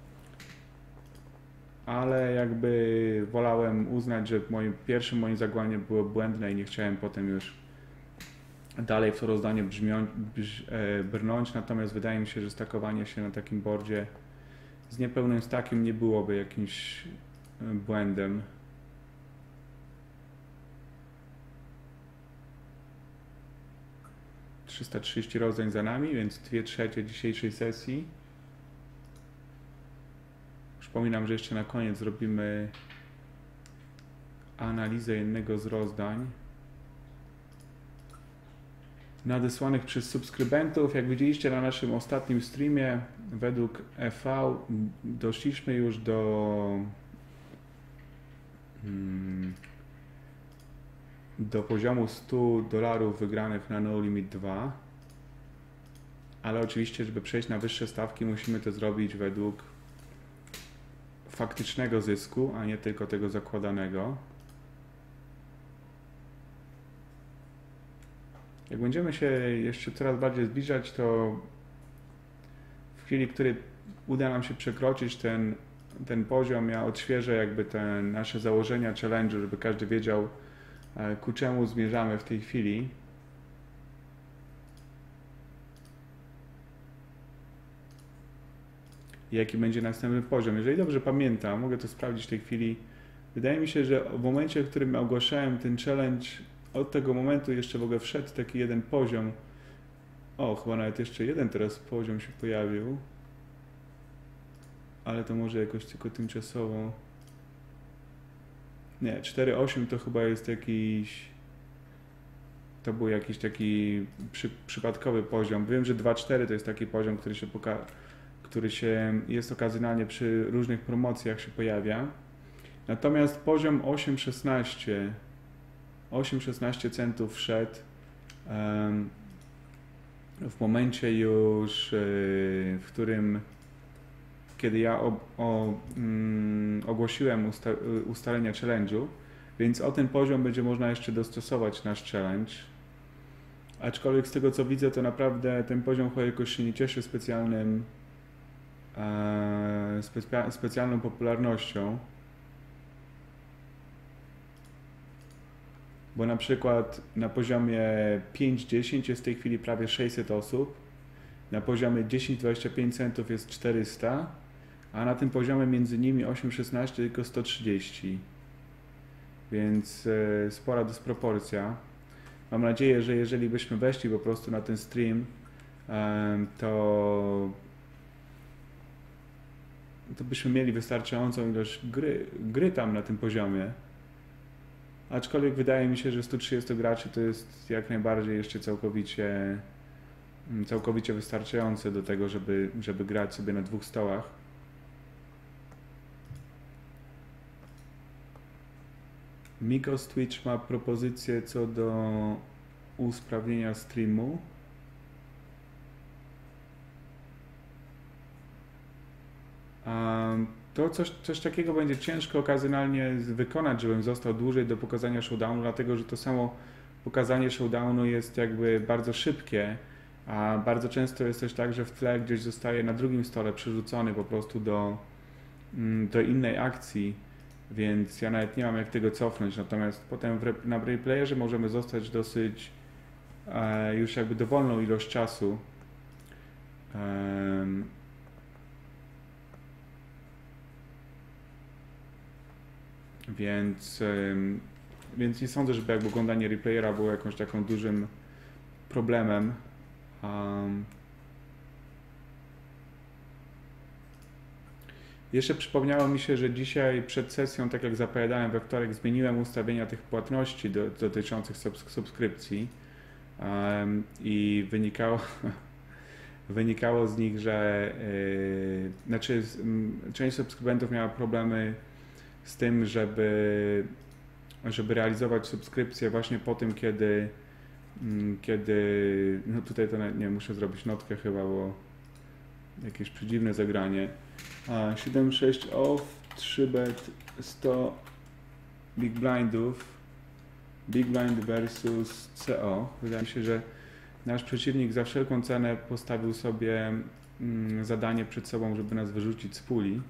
ale jakby wolałem uznać, że moim pierwszym moim zagraniem było błędne i nie chciałem potem już dalej w to rozdanie brzmią, brz, e, brnąć, natomiast wydaje mi się, że stakowanie się na takim boardzie z niepełnym stackiem nie byłoby jakimś błędem. trzysta trzydzieści rozdań za nami, więc dwie trzecie dzisiejszej sesji. Przypominam, że jeszcze na koniec zrobimy analizę jednego z rozdań nadesłanych przez subskrybentów. Jak widzieliście na naszym ostatnim streamie, według E V doszliśmy już do hmm, do poziomu stu dolarów wygranych na No Limit dwa, ale oczywiście, żeby przejść na wyższe stawki, musimy to zrobić według faktycznego zysku, a nie tylko tego zakładanego. Jak będziemy się jeszcze coraz bardziej zbliżać, to w chwili, w której uda nam się przekroczyć ten, ten poziom, ja odświeżę jakby te nasze założenia challenge'u, żeby każdy wiedział, ku czemu zmierzamy w tej chwili. I jaki będzie następny poziom. Jeżeli dobrze pamiętam, mogę to sprawdzić w tej chwili, wydaje mi się, że w momencie, w którym ogłaszałem ten challenge, od tego momentu jeszcze w ogóle wszedł taki jeden poziom. O, chyba nawet jeszcze jeden teraz poziom się pojawił. Ale to może jakoś tylko tymczasowo. Nie, cztery osiem to chyba jest jakiś... To był jakiś taki przy, przypadkowy poziom. Wiem, że dwa cztery to jest taki poziom, który się poka który się jest okazjonalnie przy różnych promocjach się pojawia. Natomiast poziom osiem szesnaście osiem szesnaście centów wszedł um, w momencie już, yy, w którym kiedy ja o, o, um, ogłosiłem usta ustalenia challenge'u, więc o ten poziom będzie można jeszcze dostosować nasz challenge. Aczkolwiek z tego co widzę, to naprawdę ten poziom chyba jakoś się nie cieszy specjalnym e, specja specjalną popularnością. Bo na przykład na poziomie pięć dziesięć jest w tej chwili prawie sześćset osób, na poziomie dziesięć dwadzieścia pięć centów jest czterysta, a na tym poziomie między nimi osiem szesnaście tylko sto trzydzieści. Więc e, spora dysproporcja. Mam nadzieję, że jeżeli byśmy weszli po prostu na ten stream to, to byśmy mieli wystarczającą ilość gry, gry tam na tym poziomie. Aczkolwiek wydaje mi się, że stu trzydziestu graczy to jest jak najbardziej jeszcze całkowicie, całkowicie wystarczające do tego, żeby, żeby grać sobie na dwóch stołach. Migos Twitch ma propozycję co do usprawnienia streamu. Um, to coś, coś takiego będzie ciężko okazjonalnie wykonać, żebym został dłużej do pokazania showdownu, dlatego że to samo pokazanie showdownu jest jakby bardzo szybkie, a bardzo często jest też tak, że w tle gdzieś zostaje na drugim stole przerzucony po prostu do, do innej akcji, więc ja nawet nie mam jak tego cofnąć, natomiast potem w, na replayerze możemy zostać dosyć e, już jakby dowolną ilość czasu. Um, Więc, więc nie sądzę, żeby jakby oglądanie replayera było jakąś taką dużym problemem. Um, jeszcze przypomniało mi się, że dzisiaj przed sesją, tak jak zapowiadałem we wtorek, zmieniłem ustawienia tych płatności do, dotyczących subs subskrypcji um, i wynikało, wynikało z nich, że yy, znaczy, część subskrybentów miała problemy z tym, żeby, żeby realizować subskrypcję właśnie po tym, kiedy, kiedy no tutaj to nie muszę zrobić notkę chyba, bo jakieś przedziwne zagranie. A, siedem sześć off, trzy bet, sto big blindów, big blind versus C O. Wydaje mi się, że nasz przeciwnik za wszelką cenę postawił sobie mm, zadanie przed sobą, żeby nas wyrzucić z puli.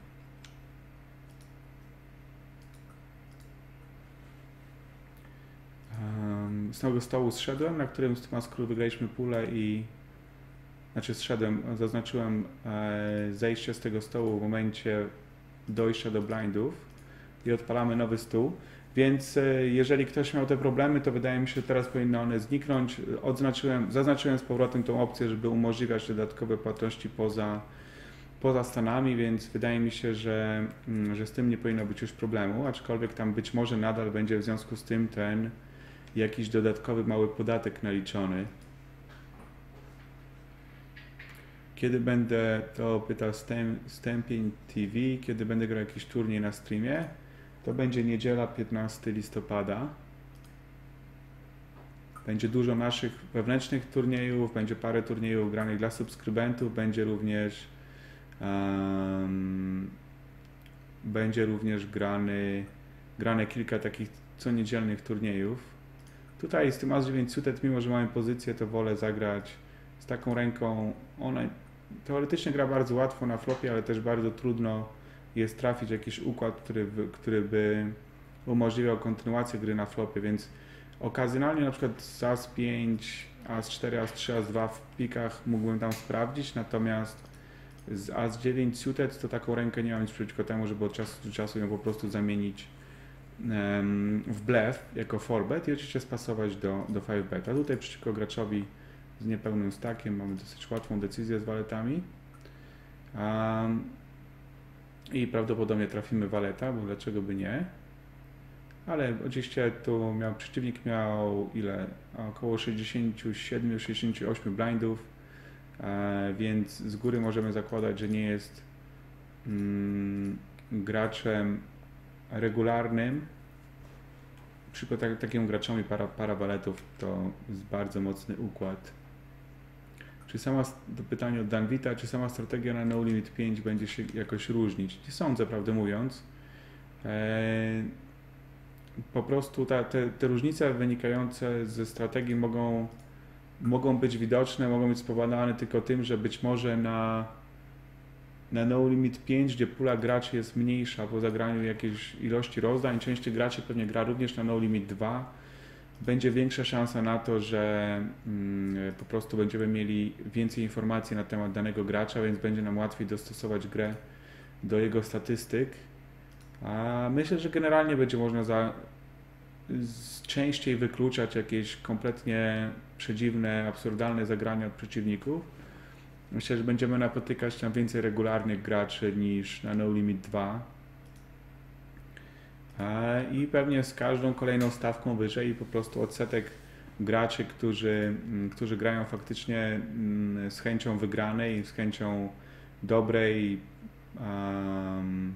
Z tego stołu zszedłem, na którym z Tymasku wygraliśmy pulę i znaczy zszedłem, zaznaczyłem e, zejście z tego stołu w momencie dojścia do blindów i odpalamy nowy stół, więc e, jeżeli ktoś miał te problemy, to wydaje mi się, że teraz powinny one zniknąć. Odznaczyłem, zaznaczyłem z powrotem tą opcję, żeby umożliwiać dodatkowe płatności poza, poza Stanami, więc wydaje mi się, że, że z tym nie powinno być już problemu, aczkolwiek tam być może nadal będzie w związku z tym ten jakiś dodatkowy mały podatek naliczony. Kiedy będę, to pyta Stamping T V, kiedy będę grał jakiś turniej na streamie, to będzie niedziela piętnastego listopada. Będzie dużo naszych wewnętrznych turniejów, będzie parę turniejów granych dla subskrybentów, będzie również um, będzie również grany, grane kilka takich co niedzielnych turniejów. Tutaj z tym As dziewięć Suited, mimo że mamy pozycję, to wolę zagrać z taką ręką. Ona teoretycznie gra bardzo łatwo na flopie, ale też bardzo trudno jest trafić jakiś układ, który, który by umożliwiał kontynuację gry na flopie, więc okazjonalnie na przykład z As pięć, As cztery, As trzy, As dwa w pikach mógłbym tam sprawdzić, natomiast z As dziewięć Suited to taką rękę nie mam nic przeciwko temu, żeby od czasu do czasu ją po prostu zamienić w blef jako four bet i oczywiście spasować do, do five bet. A tutaj przeciwko graczowi z niepełnym stackiem mamy dosyć łatwą decyzję z waletami. Um, I prawdopodobnie trafimy waleta, bo dlaczego by nie. Ale oczywiście tu miał, przeciwnik miał ile? Około sześćdziesiąt siedem sześćdziesiąt osiem blindów, e, więc z góry możemy zakładać, że nie jest mm, graczem regularnym. Przy tak, takim graczom para, para waletów to jest bardzo mocny układ. Czy sama, to pytanie od Danwita, czy sama strategia na No Limit pięć będzie się jakoś różnić? Nie sądzę, prawdę mówiąc. Eee, po prostu ta, te, te różnice wynikające ze strategii mogą, mogą być widoczne, mogą być spowodowane tylko tym, że być może na Na No Limit pięć, gdzie pula graczy jest mniejsza po zagraniu jakiejś ilości rozdań, część graczy pewnie gra również na No Limit dwa, będzie większa szansa na to, że mm, po prostu będziemy mieli więcej informacji na temat danego gracza, więc będzie nam łatwiej dostosować grę do jego statystyk. A myślę, że generalnie będzie można za, z, częściej wykluczać jakieś kompletnie przedziwne, absurdalne zagrania od przeciwników. Myślę, że będziemy napotykać tam więcej regularnych graczy niż na No Limit dwa. I pewnie z każdą kolejną stawką wyżej po prostu odsetek graczy, którzy, którzy grają faktycznie z chęcią wygranej, z chęcią dobrej, um,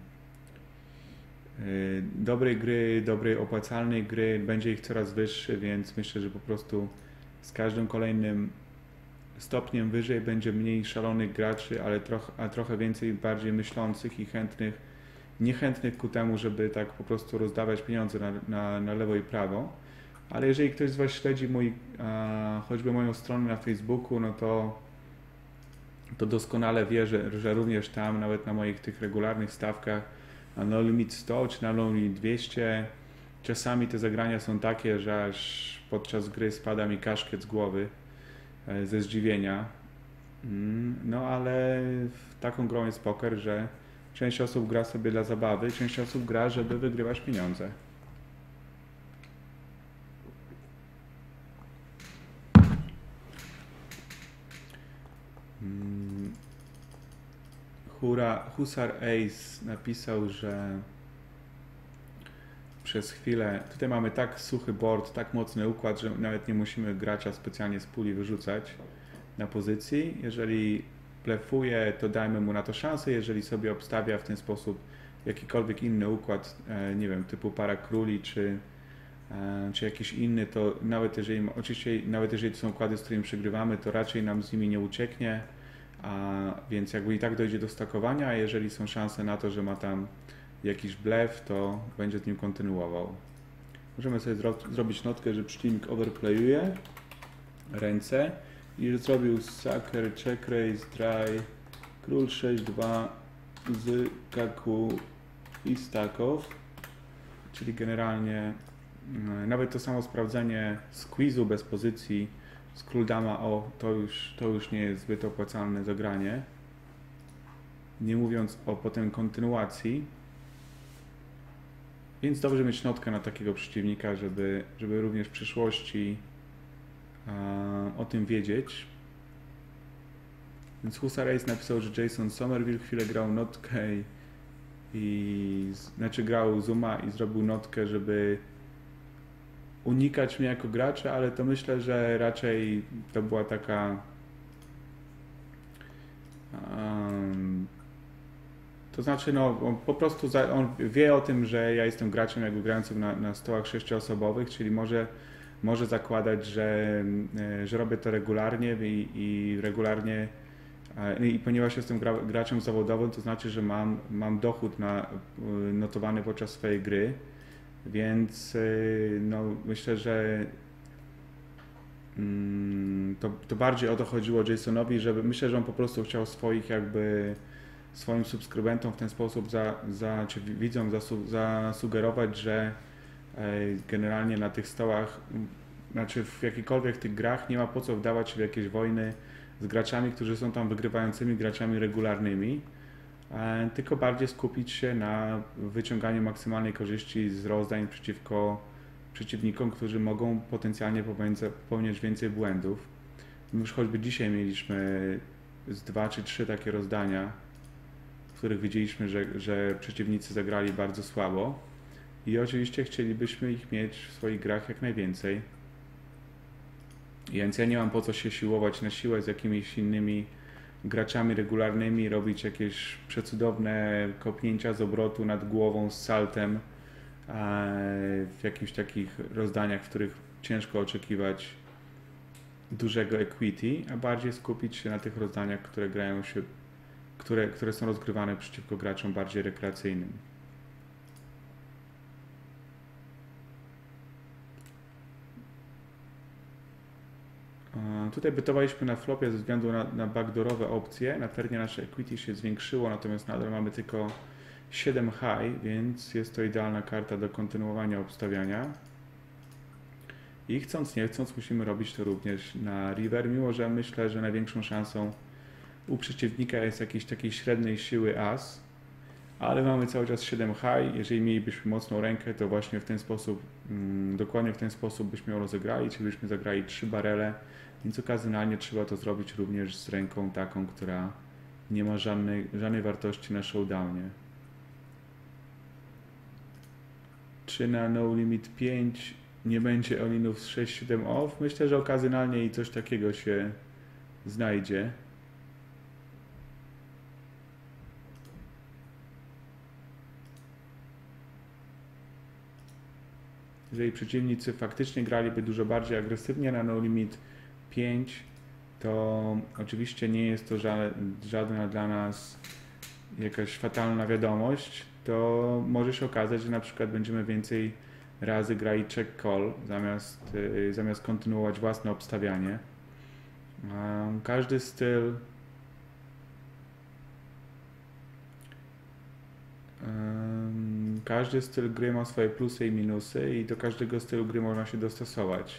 dobrej gry, dobrej opłacalnej gry, będzie ich coraz wyższy, więc myślę, że po prostu z każdym kolejnym stopniem wyżej będzie mniej szalonych graczy, ale troch, a trochę więcej bardziej myślących i chętnych, niechętnych ku temu, żeby tak po prostu rozdawać pieniądze na, na, na lewo i prawo. Ale jeżeli ktoś z Was śledzi mój, a, choćby moją stronę na Facebooku, no to, to doskonale wie, że, że również tam, nawet na moich tych regularnych stawkach, na No Limit sto czy na No Limit dwieście, czasami te zagrania są takie, że aż podczas gry spada mi kaszkiet z głowy e, ze zdziwienia. Mm, no ale taką grą jest poker, że część osób gra sobie dla zabawy, część osób gra, żeby wygrywać pieniądze. Hura, Husar Ace napisał, że przez chwilę, tutaj mamy tak suchy board, tak mocny układ, że nawet nie musimy gracza specjalnie z puli wyrzucać na pozycji. Jeżeli blefuje, to dajmy mu na to szansę, jeżeli sobie obstawia w ten sposób jakikolwiek inny układ, nie wiem, typu para króli, czy, czy jakiś inny, to nawet jeżeli, oczywiście nawet jeżeli to są układy, z którymi przegrywamy, to raczej nam z nimi nie ucieknie. A więc jakby i tak dojdzie do stakowania, a jeżeli są szanse na to, że ma tam jakiś blef, to będzie z nim kontynuował. Możemy sobie zro zrobić notkę, że przeciwnik overplayuje ręce i że zrobił sucker, check raise, try, król sześć dwa z kaku i staków, czyli generalnie nawet to samo sprawdzenie squeezu bez pozycji z król dama, o, to już, to już nie jest zbyt opłacalne zagranie. Nie mówiąc o potem kontynuacji. Więc dobrze mieć notkę na takiego przeciwnika, żeby, żeby również w przyszłości a, o tym wiedzieć. Więc Husar Ace napisał, że Jason Somerville chwilę grał notkę i, i znaczy grał Zuma i zrobił notkę, żeby unikać mnie jako gracza, ale to myślę, że raczej to była taka um, to znaczy, no on po prostu za, on wie o tym, że ja jestem graczem jakby grającym na, na stołach sześcioosobowych, czyli może, może zakładać, że, że robię to regularnie i, i regularnie i ponieważ jestem gra, graczem zawodowym, to znaczy, że mam, mam dochód na, notowany podczas swojej gry. Więc no, myślę, że mm, to, to bardziej o to chodziło Jasonowi, żeby myślę, że on po prostu chciał swoich jakby swoim subskrybentom w ten sposób za, za czy widzom zasu, zasugerować, że e, generalnie na tych stołach, znaczy w jakichkolwiek tych grach nie ma po co wdawać się w jakieś wojny z graczami, którzy są tam wygrywającymi graczami regularnymi. Tylko bardziej skupić się na wyciąganiu maksymalnej korzyści z rozdań przeciwko przeciwnikom, którzy mogą potencjalnie popełniać więcej błędów. Już choćby dzisiaj mieliśmy z dwa czy trzy takie rozdania, w których widzieliśmy, że, że przeciwnicy zagrali bardzo słabo i oczywiście chcielibyśmy ich mieć w swoich grach jak najwięcej. Więc ja nie mam po co się siłować na siłę z jakimiś innymi graczami regularnymi, robić jakieś przecudowne kopnięcia z obrotu nad głową z saltem w jakichś takich rozdaniach, w których ciężko oczekiwać dużego equity, a bardziej skupić się na tych rozdaniach, które grają się, które, które są rozgrywane przeciwko graczom bardziej rekreacyjnym. Tutaj bytowaliśmy na flopie ze względu na, na backdoorowe opcje. Na ternie nasze equity się zwiększyło, natomiast nadal mamy tylko siedem high, więc jest to idealna karta do kontynuowania obstawiania. I chcąc nie chcąc musimy robić to również na river, mimo że myślę, że największą szansą u przeciwnika jest jakiejś takiej średniej siły as, ale mamy cały czas siedem high. Jeżeli mielibyśmy mocną rękę, to właśnie w ten sposób, mm, dokładnie w ten sposób byśmy ją rozegrali, czyli byśmy zagrali trzy barele, więc okazjonalnie trzeba to zrobić również z ręką taką, która nie ma żadnej, żadnej wartości na showdownie. Czy na No Limit pięć nie będzie olinów z sześć siedem off? Myślę, że okazjonalnie i coś takiego się znajdzie. Jeżeli przeciwnicy faktycznie graliby dużo bardziej agresywnie na No Limit pięć, to oczywiście nie jest to żadna dla nas jakaś fatalna wiadomość. To może się okazać, że na przykład będziemy więcej razy grali check call zamiast, yy, zamiast kontynuować własne obstawianie. Um, każdy styl um, każdy styl gry ma swoje plusy i minusy i do każdego stylu gry można się dostosować.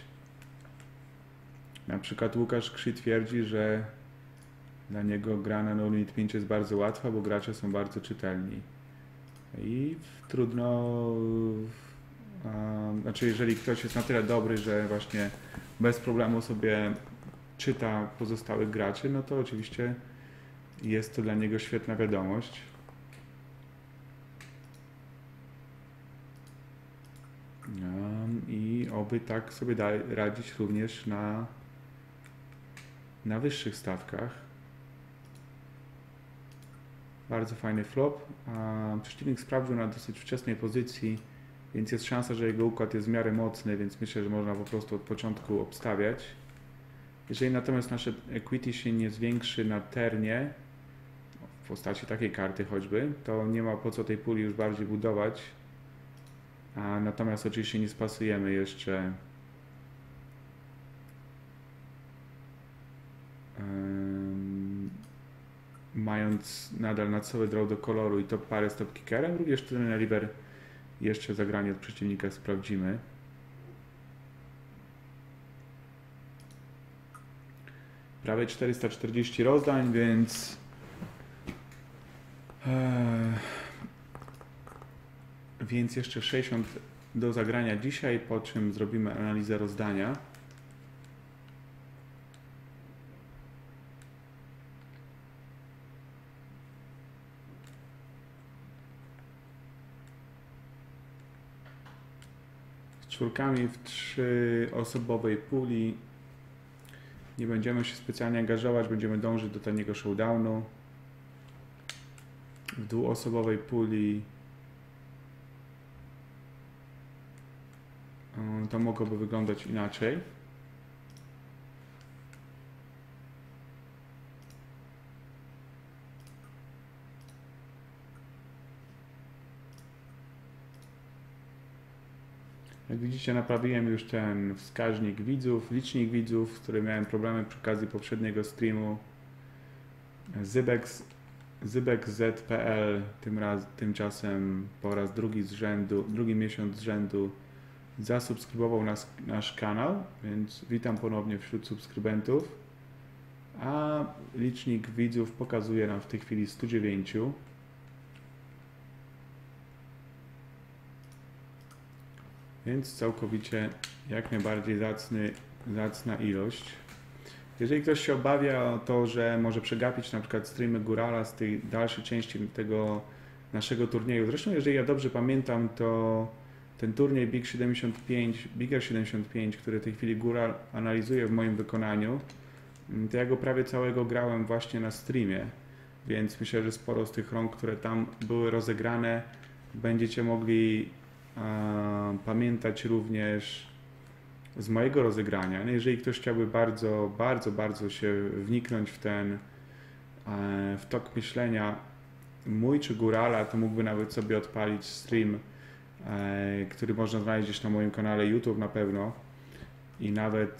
Na przykład Łukasz Krzy twierdzi, że dla niego gra na No Limit pięć jest bardzo łatwa, bo gracze są bardzo czytelni. I trudno, um, znaczy jeżeli ktoś jest na tyle dobry, że właśnie bez problemu sobie czyta pozostałych graczy, no to oczywiście jest to dla niego świetna wiadomość. Um, I oby tak sobie da radzić również na, na wyższych stawkach. Bardzo fajny flop. A przeciwnik sprawdził na dosyć wczesnej pozycji, więc jest szansa, że jego układ jest w miarę mocny, więc myślę, że można po prostu od początku obstawiać. Jeżeli natomiast nasze equity się nie zwiększy na ternie, w postaci takiej karty choćby, to nie ma po co tej puli już bardziej budować. A natomiast oczywiście nie spasujemy jeszcze um, mając nadal na cały draw do koloru i top parę z top kickerem, również wtedy na river jeszcze zagranie od przeciwnika sprawdzimy. Prawie czterysta czterdzieści rozdań, więc e, więc jeszcze sześćdziesiąt do zagrania dzisiaj, po czym zrobimy analizę rozdania. Z czwórkami w trzyosobowej puli nie będziemy się specjalnie angażować, będziemy dążyć do taniego showdownu. W dwuosobowej puli to mogłoby wyglądać inaczej. Jak widzicie, naprawiłem już ten wskaźnik widzów, licznik widzów, z którym miałem problemy przy okazji poprzedniego streamu. Zybex, Zybex Z P L tym raz, tymczasem po raz drugi z rzędu, drugi miesiąc z rzędu zasubskrybował nas, nasz kanał, więc witam ponownie wśród subskrybentów. A licznik widzów pokazuje nam w tej chwili sto dziewięć. Więc całkowicie jak najbardziej zacny, zacna ilość. Jeżeli ktoś się obawia o to, że może przegapić na przykład streamy Górala z tej dalszej części tego naszego turnieju. Zresztą jeżeli ja dobrze pamiętam, to ten turniej Big siedemdziesiąt pięć, Bigger siedemdziesiąt pięć, który w tej chwili Góral analizuje w moim wykonaniu, to ja go prawie całego grałem właśnie na streamie. Więc myślę, że sporo z tych rąk, które tam były rozegrane, będziecie mogli a, pamiętać również z mojego rozegrania. Jeżeli ktoś chciałby bardzo, bardzo, bardzo się wniknąć w ten w tok myślenia mój czy Górala, to mógłby nawet sobie odpalić stream, który można znaleźć gdzieś na moim kanale YouTube na pewno i nawet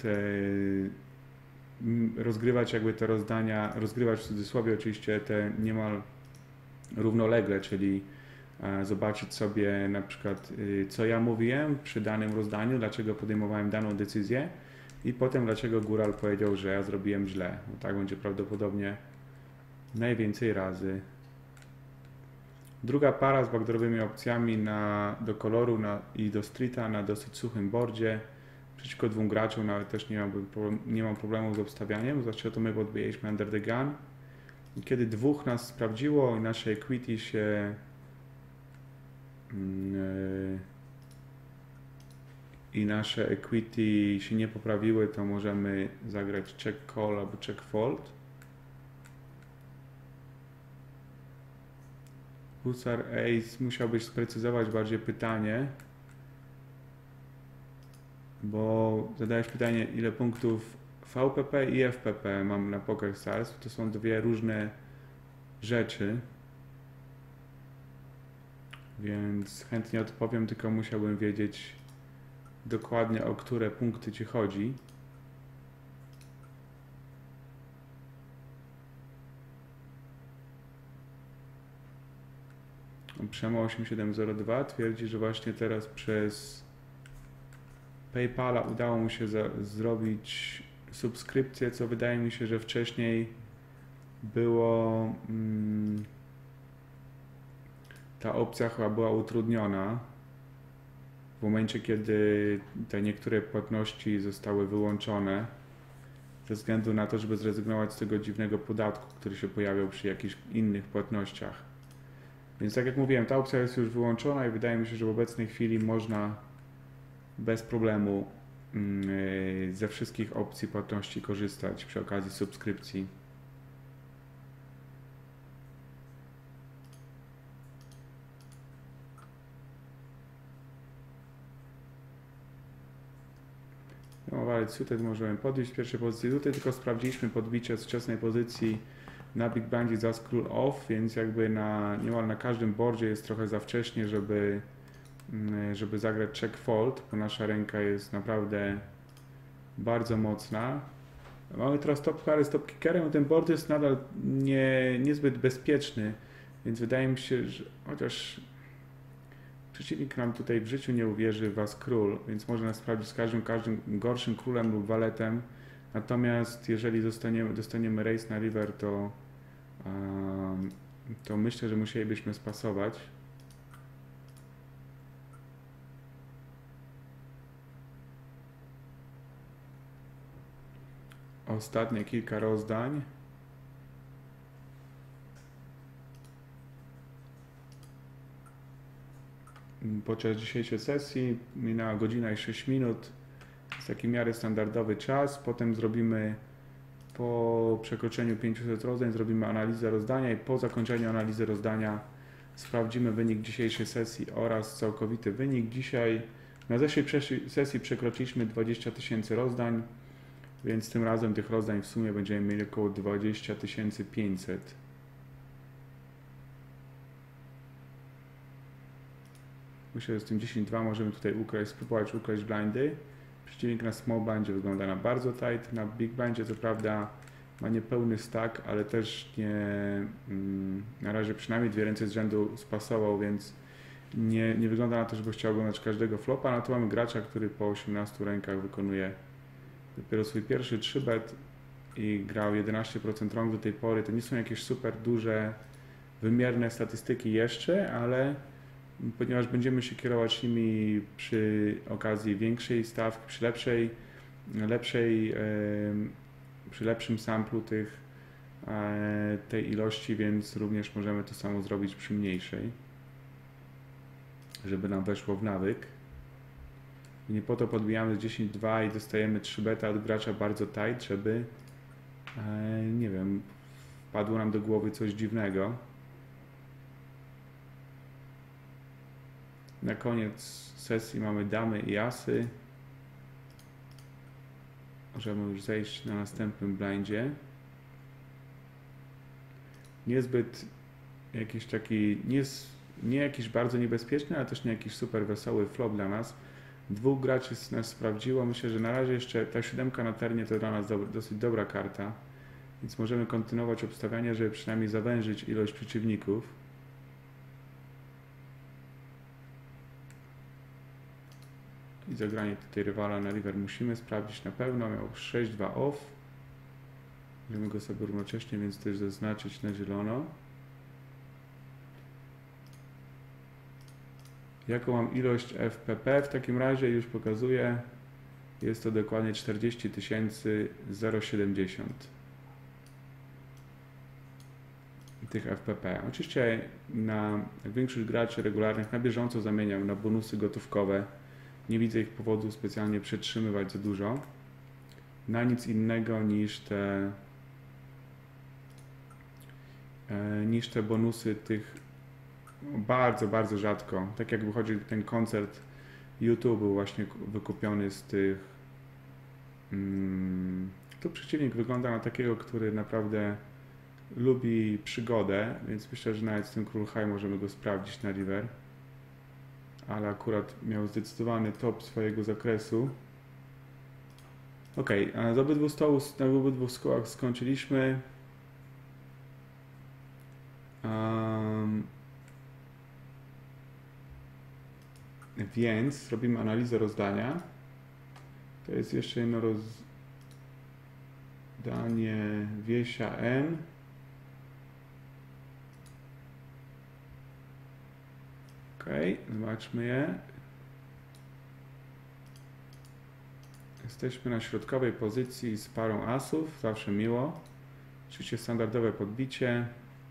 rozgrywać jakby te rozdania, rozgrywać w cudzysłowie oczywiście te niemal równolegle, czyli zobaczyć sobie na przykład co ja mówiłem przy danym rozdaniu, dlaczego podejmowałem daną decyzję i potem dlaczego Góral powiedział, że ja zrobiłem źle. No tak będzie prawdopodobnie najwięcej razy. Druga para z backdoorowymi opcjami na, do koloru na, i do streeta na dosyć suchym boardzie. Przeciwko dwóm graczom nawet też nie, mam, nie mam problemu z obstawianiem, zwłaszcza to my podbijaliśmy under the gun. I kiedy dwóch nas sprawdziło i nasze equity się yy, i nasze equity się nie poprawiły, to możemy zagrać check call albo check fold. Husar Ace, musiałbyś sprecyzować bardziej pytanie, bo zadałeś pytanie, ile punktów V P P i F P P mam na PokerStars. To są dwie różne rzeczy, więc chętnie odpowiem, tylko musiałbym wiedzieć dokładnie, o które punkty Ci chodzi. Przemo osiem siedem zero dwa twierdzi, że właśnie teraz przez PayPala udało mu się za, zrobić subskrypcję, co wydaje mi się, że wcześniej było mm, ta opcja chyba była utrudniona w momencie, kiedy te niektóre płatności zostały wyłączone ze względu na to, żeby zrezygnować z tego dziwnego podatku, który się pojawiał przy jakichś innych płatnościach. Więc tak jak mówiłem, ta opcja jest już wyłączona i wydaje mi się, że w obecnej chwili można bez problemu yy, ze wszystkich opcji płatności korzystać przy okazji subskrypcji. No, walec suited możemy podbić w pierwszej pozycji. Tutaj tylko sprawdziliśmy podbicie z wczesnej pozycji na Big Blindzie za scroll off, więc jakby na niemal na każdym boardzie jest trochę za wcześnie, żeby, żeby zagrać check fold, bo nasza ręka jest naprawdę bardzo mocna. Mamy teraz top pary z top kickerem, ten board jest nadal nie, niezbyt bezpieczny, więc wydaje mi się, że chociaż przeciwnik nam tutaj w życiu nie uwierzy w as król, więc może nas sprawdzić z każdym, każdym gorszym królem lub waletem. Natomiast jeżeli dostaniemy, dostaniemy race na river, to, um, to myślę, że musielibyśmy spasować. Ostatnie kilka rozdań. Podczas dzisiejszej sesji minęła godzina i sześć minut. Jest taki w miarę standardowy czas. Potem zrobimy po przekroczeniu pięciuset rozdań zrobimy analizę rozdania i po zakończeniu analizy rozdania sprawdzimy wynik dzisiejszej sesji oraz całkowity wynik. Dzisiaj na zeszłej sesji przekroczyliśmy dwadzieścia tysięcy rozdań, więc tym razem tych rozdań w sumie będziemy mieli około dwadzieścia tysięcy pięćset. Myślę, że z tym dziesięć dwa możemy tutaj ukraść, spróbować ukraść blindy. Przeciwnik na small blindzie wygląda na bardzo tight, na big blindzie co prawda ma niepełny stack, ale też nie, mm, na razie przynajmniej dwie ręce z rzędu spasował, więc nie, nie wygląda na to, żeby chciał oglądać każdego flopa. No tu mamy gracza, który po osiemnastu rękach wykonuje dopiero swój pierwszy trzy bet i grał jedenaście procent rąk do tej pory. To nie są jakieś super duże, wymierne statystyki jeszcze, ale ponieważ będziemy się kierować nimi przy okazji większej stawki, przy lepszej, lepszej przy lepszym samplu tych, tej ilości, więc również możemy to samo zrobić przy mniejszej, żeby nam weszło w nawyk. I nie po to podbijamy z dziesięć dwa i dostajemy trzy beta od gracza bardzo tight, żeby nie wiem, wpadło nam do głowy coś dziwnego. Na koniec sesji mamy damy i asy. Możemy już zejść na następnym blindzie. Niezbyt jakiś taki, nie, nie jakiś bardzo niebezpieczny, ale też nie jakiś super wesoły flop dla nas. Dwóch graczy nas sprawdziło. Myślę, że na razie jeszcze ta siódemka na ternie to dla nas do, dosyć dobra karta. Więc możemy kontynuować obstawianie, żeby przynajmniej zawężyć ilość przeciwników. I zagranie tutaj rywala na river musimy sprawdzić na pewno. Miał sześć dwa off. Możemy go sobie równocześnie, więc też zaznaczyć na zielono. Jaką mam ilość F P P? W takim razie już pokazuję. Jest to dokładnie czterdzieści tysięcy siedemdziesiąt tych F P P. Oczywiście na większość graczy regularnych na bieżąco zamieniam na bonusy gotówkowe. Nie widzę ich powodu specjalnie przetrzymywać za dużo. Na nic innego niż te niż te bonusy tych bardzo, bardzo rzadko. Tak jak wychodzi ten koncert YouTube był właśnie wykupiony z tych hmm, tu przeciwnik wygląda na takiego, który naprawdę lubi przygodę, więc myślę, że nawet z tym Król High możemy go sprawdzić na River. Ale akurat miał zdecydowany top swojego zakresu. Ok, a z obydwu stołów, na obydwu stołach skończyliśmy. Um, więc robimy analizę rozdania. To jest jeszcze jedno rozdanie Wiesia N. Ok, zobaczmy je. Jesteśmy na środkowej pozycji z parą asów, zawsze miło. Oczywiście standardowe podbicie.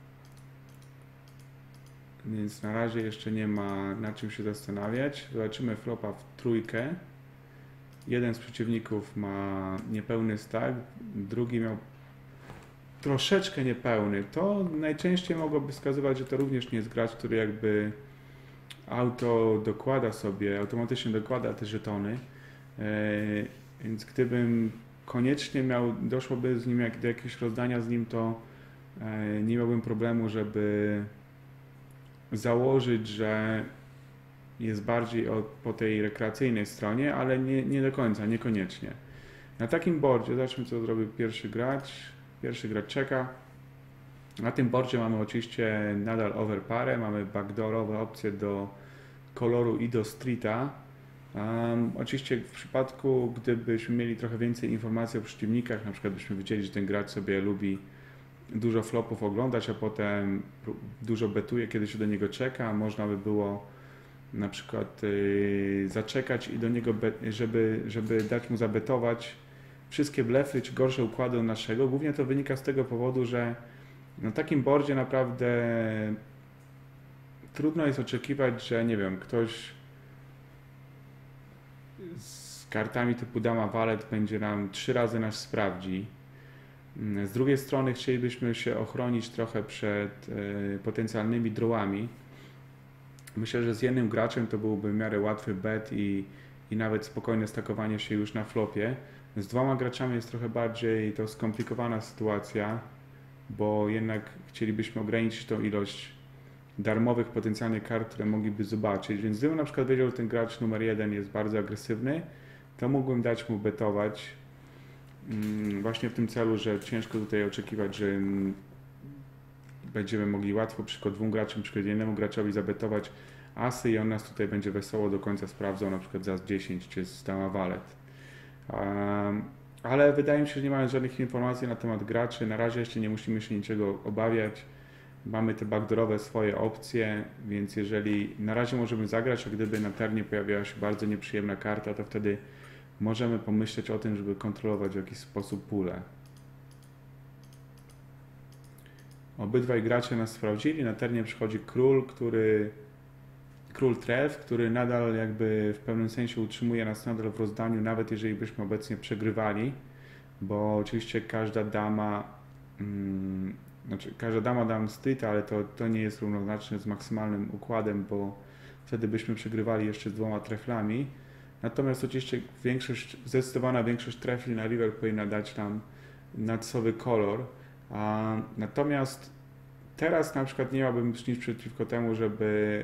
Więc na razie jeszcze nie ma na czym się zastanawiać. Zobaczymy flopa w trójkę. Jeden z przeciwników ma niepełny stack, drugi miał troszeczkę niepełny. To najczęściej mogłoby wskazywać, że to również nie jest gracz, który jakby auto dokłada sobie, automatycznie dokłada te żetony. Więc gdybym koniecznie miał, doszłoby z nim jak, do jakiegoś rozdania z nim, to nie miałbym problemu, żeby założyć, że jest bardziej od, po tej rekreacyjnej stronie, ale nie, nie do końca, niekoniecznie. Na takim boardzie, zobaczmy co zrobił pierwszy gracz. Pierwszy gracz czeka. Na tym boardzie mamy oczywiście nadal overparę, mamy backdoorowe opcje do koloru i do streeta. Um, oczywiście w przypadku, gdybyśmy mieli trochę więcej informacji o przeciwnikach, na przykład byśmy wiedzieli, że ten gracz sobie lubi dużo flopów oglądać, a potem dużo betuje, kiedy się do niego czeka, można by było na przykład yy, zaczekać i do niego, żeby, żeby dać mu zabetować wszystkie blefy czy gorsze układy od naszego. Głównie to wynika z tego powodu, że na takim boardzie naprawdę trudno jest oczekiwać, że nie wiem, ktoś z kartami typu dama walet będzie nam trzy razy nas sprawdzi. Z drugiej strony chcielibyśmy się ochronić trochę przed y, potencjalnymi drawami. Myślę, że z jednym graczem to byłby w miarę łatwy bet i, i nawet spokojne stakowanie się już na flopie. Z dwoma graczami jest trochę bardziej to skomplikowana sytuacja, bo jednak chcielibyśmy ograniczyć tą ilość darmowych potencjalnych kart, które mogliby zobaczyć. Więc gdybym na przykład wiedział, że ten gracz numer jeden jest bardzo agresywny, to mógłbym dać mu betować. Właśnie w tym celu, że ciężko tutaj oczekiwać, że będziemy mogli łatwo przykład dwóm graczom, przykład jednemu graczowi zabetować asy i on nas tutaj będzie wesoło do końca sprawdzał, na przykład za dziesięć czy z dama walet. Um, ale wydaje mi się, że nie mamy żadnych informacji na temat graczy. Na razie jeszcze nie musimy się niczego obawiać. Mamy te backdoorowe swoje opcje, więc jeżeli na razie możemy zagrać, a gdyby na ternie pojawiła się bardzo nieprzyjemna karta, to wtedy możemy pomyśleć o tym, żeby kontrolować w jakiś sposób pulę. Obydwaj gracze nas sprawdzili. Na ternie przychodzi król, który król tref, który nadal jakby w pewnym sensie utrzymuje nas nadal w rozdaniu, nawet jeżeli byśmy obecnie przegrywali, bo oczywiście każda dama hmm, znaczy każda dama dam streeta, ale to, to nie jest równoznaczne z maksymalnym układem, bo wtedy byśmy przegrywali jeszcze z dwoma treflami. Natomiast oczywiście większość, zdecydowana większość trefli na river powinna dać nam nadsowy kolor. A, natomiast teraz na przykład nie miałbym nic przeciwko temu, żeby,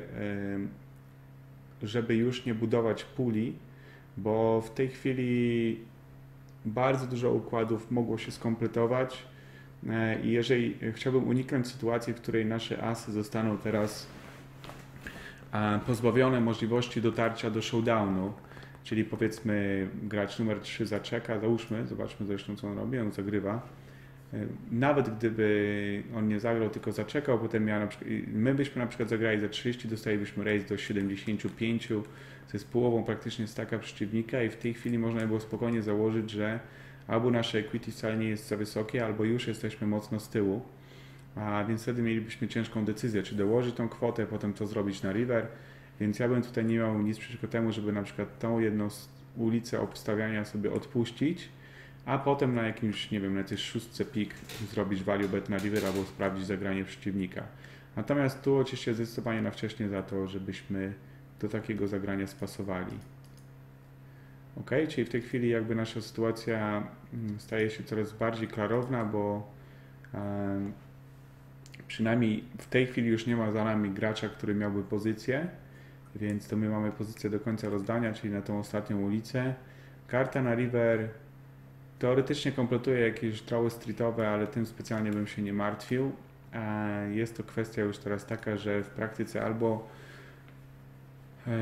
żeby już nie budować puli, bo w tej chwili bardzo dużo układów mogło się skompletować i jeżeli chciałbym uniknąć sytuacji, w której nasze asy zostaną teraz pozbawione możliwości dotarcia do showdownu, czyli powiedzmy gracz numer trzy zaczeka, załóżmy, zobaczmy zresztą co on robi, on zagrywa, Nawet gdyby on nie zagrał, tylko zaczekał, potem miał na przykład, my byśmy na przykład zagrali za trzydzieści, dostalibyśmy raise do siedemdziesiąt pięć, to jest połową praktycznie staka przeciwnika i w tej chwili można by było spokojnie założyć, że albo nasze equity wcale nie jest za wysokie, albo już jesteśmy mocno z tyłu, a więc wtedy mielibyśmy ciężką decyzję, czy dołożyć tą kwotę, potem to zrobić na river, więc ja bym tutaj nie miał nic przeciwko temu, żeby na przykład tą jedną ulicę obstawiania sobie odpuścić, a potem na jakimś, nie wiem, na tej szóstce pik zrobić value bet na river albo sprawdzić zagranie przeciwnika. Natomiast tu oczywiście zdecydowanie na wcześnie za to, żebyśmy do takiego zagrania spasowali. Ok, czyli w tej chwili jakby nasza sytuacja staje się coraz bardziej klarowna, bo e, przynajmniej w tej chwili już nie ma za nami gracza, który miałby pozycję, więc to my mamy pozycję do końca rozdania, czyli na tą ostatnią ulicę. Karta na river teoretycznie kompletuje jakieś drawy streetowe, ale tym specjalnie bym się nie martwił. Jest to kwestia już teraz taka, że w praktyce albo e,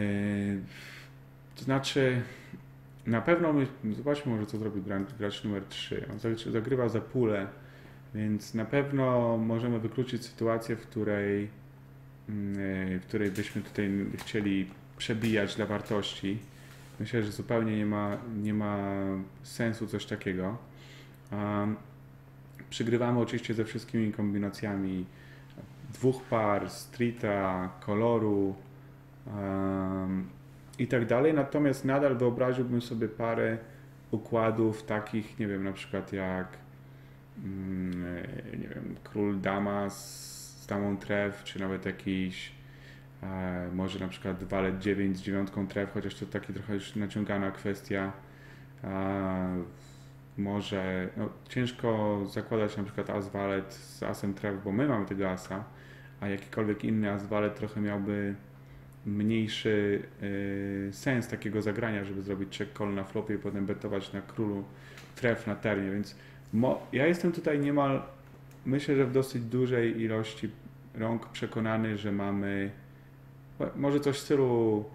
to znaczy na pewno my, zobaczmy może co zrobił gracz numer trzy. On zagrywa za pulę, więc na pewno możemy wykluczyć sytuację, w której w której byśmy tutaj chcieli przebijać dla wartości. Myślę, że zupełnie nie ma, nie ma sensu coś takiego. Um, przygrywamy oczywiście ze wszystkimi kombinacjami dwóch par, streeta, koloru um, i tak dalej, natomiast nadal wyobraziłbym sobie parę układów takich, nie wiem, na przykład jak mm, nie wiem, król dama z damą tref, czy nawet jakiś e, może na przykład walet dziewięć z dziewiątką tref, chociaż to taki trochę już naciągana kwestia. E, może no, ciężko zakładać na przykład as walet z asem tref, bo my mamy tego asa, a jakikolwiek inny as walet trochę miałby mniejszy y, sens takiego zagrania, żeby zrobić check call na flopie i potem betować na królu tref na ternie, więc mo, ja jestem tutaj niemal, myślę, że w dosyć dużej ilości rąk przekonany, że mamy może coś w stylu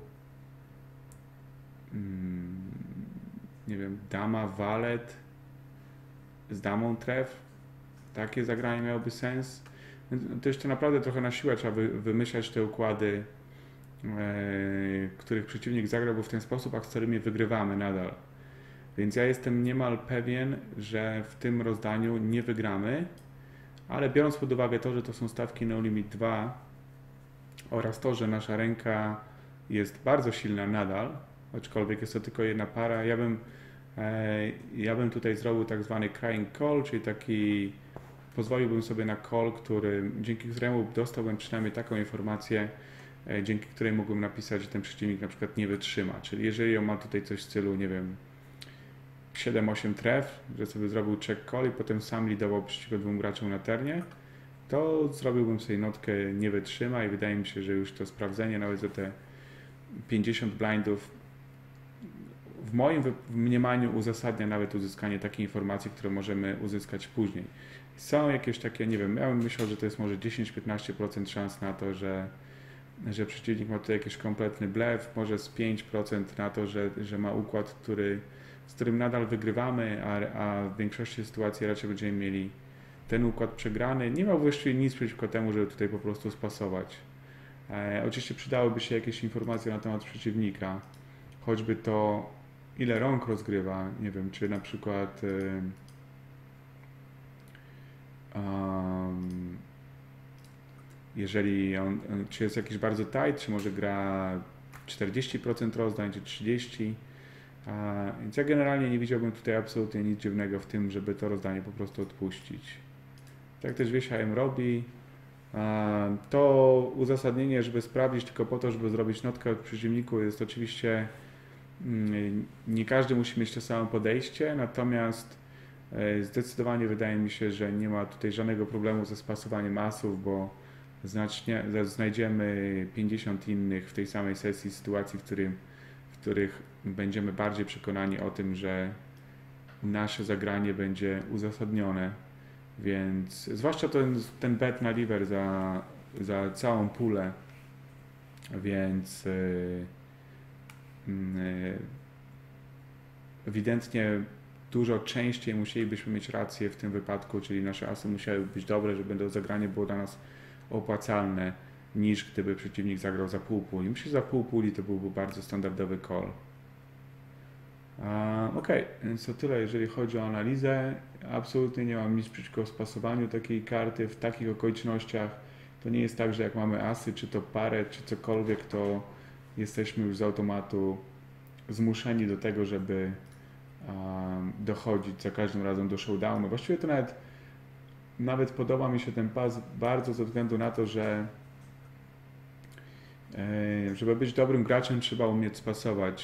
mm, nie wiem, dama, walet z damą tref, takie zagranie miałoby sens. To jeszcze naprawdę trochę na siłę trzeba wy, wymyślać te układy, których przeciwnik zagrał, bo w ten sposób, a z którymi wygrywamy nadal. Więc ja jestem niemal pewien, że w tym rozdaniu nie wygramy, ale biorąc pod uwagę to, że to są stawki No Limit dwa oraz to, że nasza ręka jest bardzo silna nadal, aczkolwiek jest to tylko jedna para, ja bym, ja bym tutaj zrobił tak zwany crying call, czyli taki, pozwoliłbym sobie na call, który, dzięki któremu dostałbym przynajmniej taką informację, dzięki której mógłbym napisać, że ten przeciwnik na przykład nie wytrzyma. Czyli jeżeli on ma tutaj coś w stylu, nie wiem, siedem osiem tref, że sobie zrobił check call i potem sam lidował przeciwko dwóm graczom na ternie, to zrobiłbym sobie notkę nie wytrzyma i wydaje mi się, że już to sprawdzenie nawet za te pięćdziesiąt blindów w moim mniemaniu uzasadnia nawet uzyskanie takiej informacji, którą możemy uzyskać później. Są jakieś takie, nie wiem, ja bym myślał, że to jest może dziesięć do piętnastu procent szans na to, że że przeciwnik ma tutaj jakiś kompletny blef, może z pięć procent na to, że, że ma układ, który, z którym nadal wygrywamy, a, a w większości sytuacji raczej będziemy mieli ten układ przegrany. Nie ma właściwie nic przeciwko temu, żeby tutaj po prostu spasować. E, oczywiście przydałyby się jakieś informacje na temat przeciwnika, choćby to, ile rąk rozgrywa, nie wiem, czy na przykład y, um, jeżeli on, czy jest jakiś bardzo tight, czy może gra czterdzieści procent rozdań, czy trzydzieści procent. Więc ja generalnie nie widziałbym tutaj absolutnie nic dziwnego w tym, żeby to rozdanie po prostu odpuścić. Tak też Wieś H M robi. To uzasadnienie, żeby sprawdzić tylko po to, żeby zrobić notkę od przeciwniku, jest oczywiście, nie każdy musi mieć to samo podejście, natomiast zdecydowanie wydaje mi się, że nie ma tutaj żadnego problemu ze spasowaniem asów, bo znacznie znajdziemy pięćdziesiąt innych w tej samej sesji sytuacji, w, którym, w których będziemy bardziej przekonani o tym, że nasze zagranie będzie uzasadnione, więc zwłaszcza ten, ten bet na river za, za całą pulę, więc yy, yy, ewidentnie dużo częściej musielibyśmy mieć rację w tym wypadku, czyli nasze asy musiały być dobre, żeby to zagranie było dla nas opłacalne, niż gdyby przeciwnik zagrał za pół puli. Myślę, że za pół puli to byłby bardzo standardowy call. Ok, więc to tyle, jeżeli chodzi o analizę. Absolutnie nie mam nic przeciwko spasowaniu takiej karty w takich okolicznościach. To nie jest tak, że jak mamy asy, czy to parę, czy cokolwiek, to jesteśmy już z automatu zmuszeni do tego, żeby um, dochodzić za każdym razem do showdownu. Właściwie to nawet, nawet podoba mi się ten pas bardzo ze względu na to, że e, żeby być dobrym graczem, trzeba umieć spasować.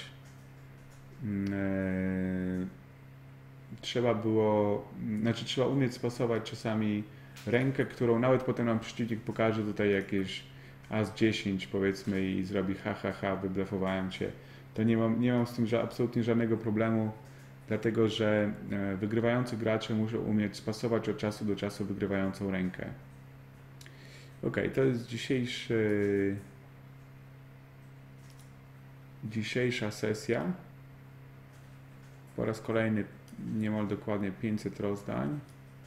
E, trzeba było, znaczy trzeba umieć spasować czasami rękę, którą nawet potem nam przeciwnik pokaże tutaj jakieś as dziesięć powiedzmy i zrobi ha ha ha, wyblefowałem cię. To nie mam, nie mam z tym że absolutnie żadnego problemu, dlatego że wygrywający gracze muszą umieć spasować od czasu do czasu wygrywającą rękę. Ok, to jest dzisiejszy, dzisiejsza sesja. Po raz kolejny niemal dokładnie pięćset rozdań.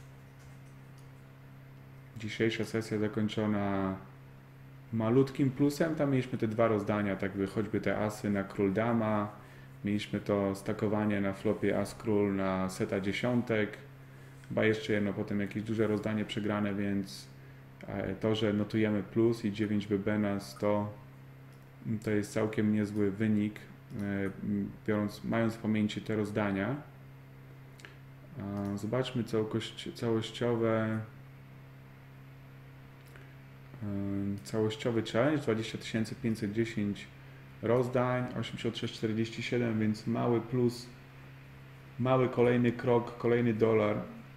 Dzisiejsza sesja zakończona malutkim plusem. Tam mieliśmy te dwa rozdania, tak by choćby te asy na król dama. Mieliśmy to stakowanie na flopie as król na seta dziesiątek. Chyba jeszcze jedno, potem jakieś duże rozdanie przegrane, więc to, że notujemy plus i dziewięć B B na sto, to jest całkiem niezły wynik, biorąc, mając w pamięci te rozdania. Zobaczmy całościowe całościowy challenge, dwadzieścia tysięcy pięćset dziesięć rozdań, osiemdziesiąt sześć czterdzieści siedem, więc mały plus, mały kolejny krok, kolejny dolar.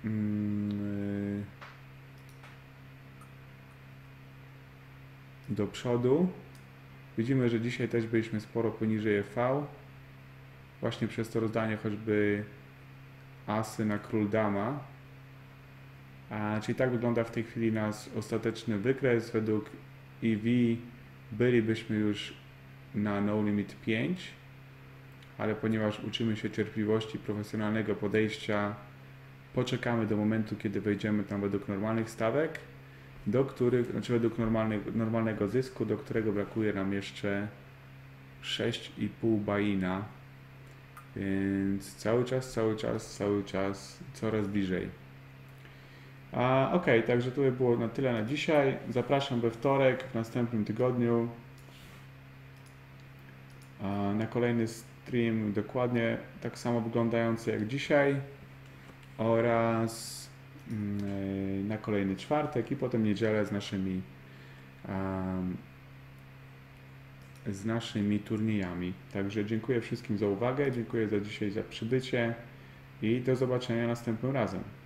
Do przodu. Widzimy, że dzisiaj też byliśmy sporo poniżej E V. Właśnie przez to rozdanie choćby asy na król dama. A, czyli tak wygląda w tej chwili nasz ostateczny wykres. Według E V bylibyśmy już na No Limit pięć, ale ponieważ uczymy się cierpliwości, profesjonalnego podejścia, poczekamy do momentu, kiedy wejdziemy tam według normalnych stawek, do których, znaczy według normalnego, normalnego zysku, do którego brakuje nam jeszcze sześć i pół buy-ina, więc cały czas, cały czas, cały czas coraz bliżej. A, ok, także to by było na tyle na dzisiaj. Zapraszam we wtorek, w następnym tygodniu a, na kolejny stream, dokładnie tak samo wyglądający jak dzisiaj, oraz yy, na kolejny czwartek i potem niedzielę z naszymi um, z naszymi turniejami. Także dziękuję wszystkim za uwagę, dziękuję za dzisiaj za przybycie i do zobaczenia następnym razem.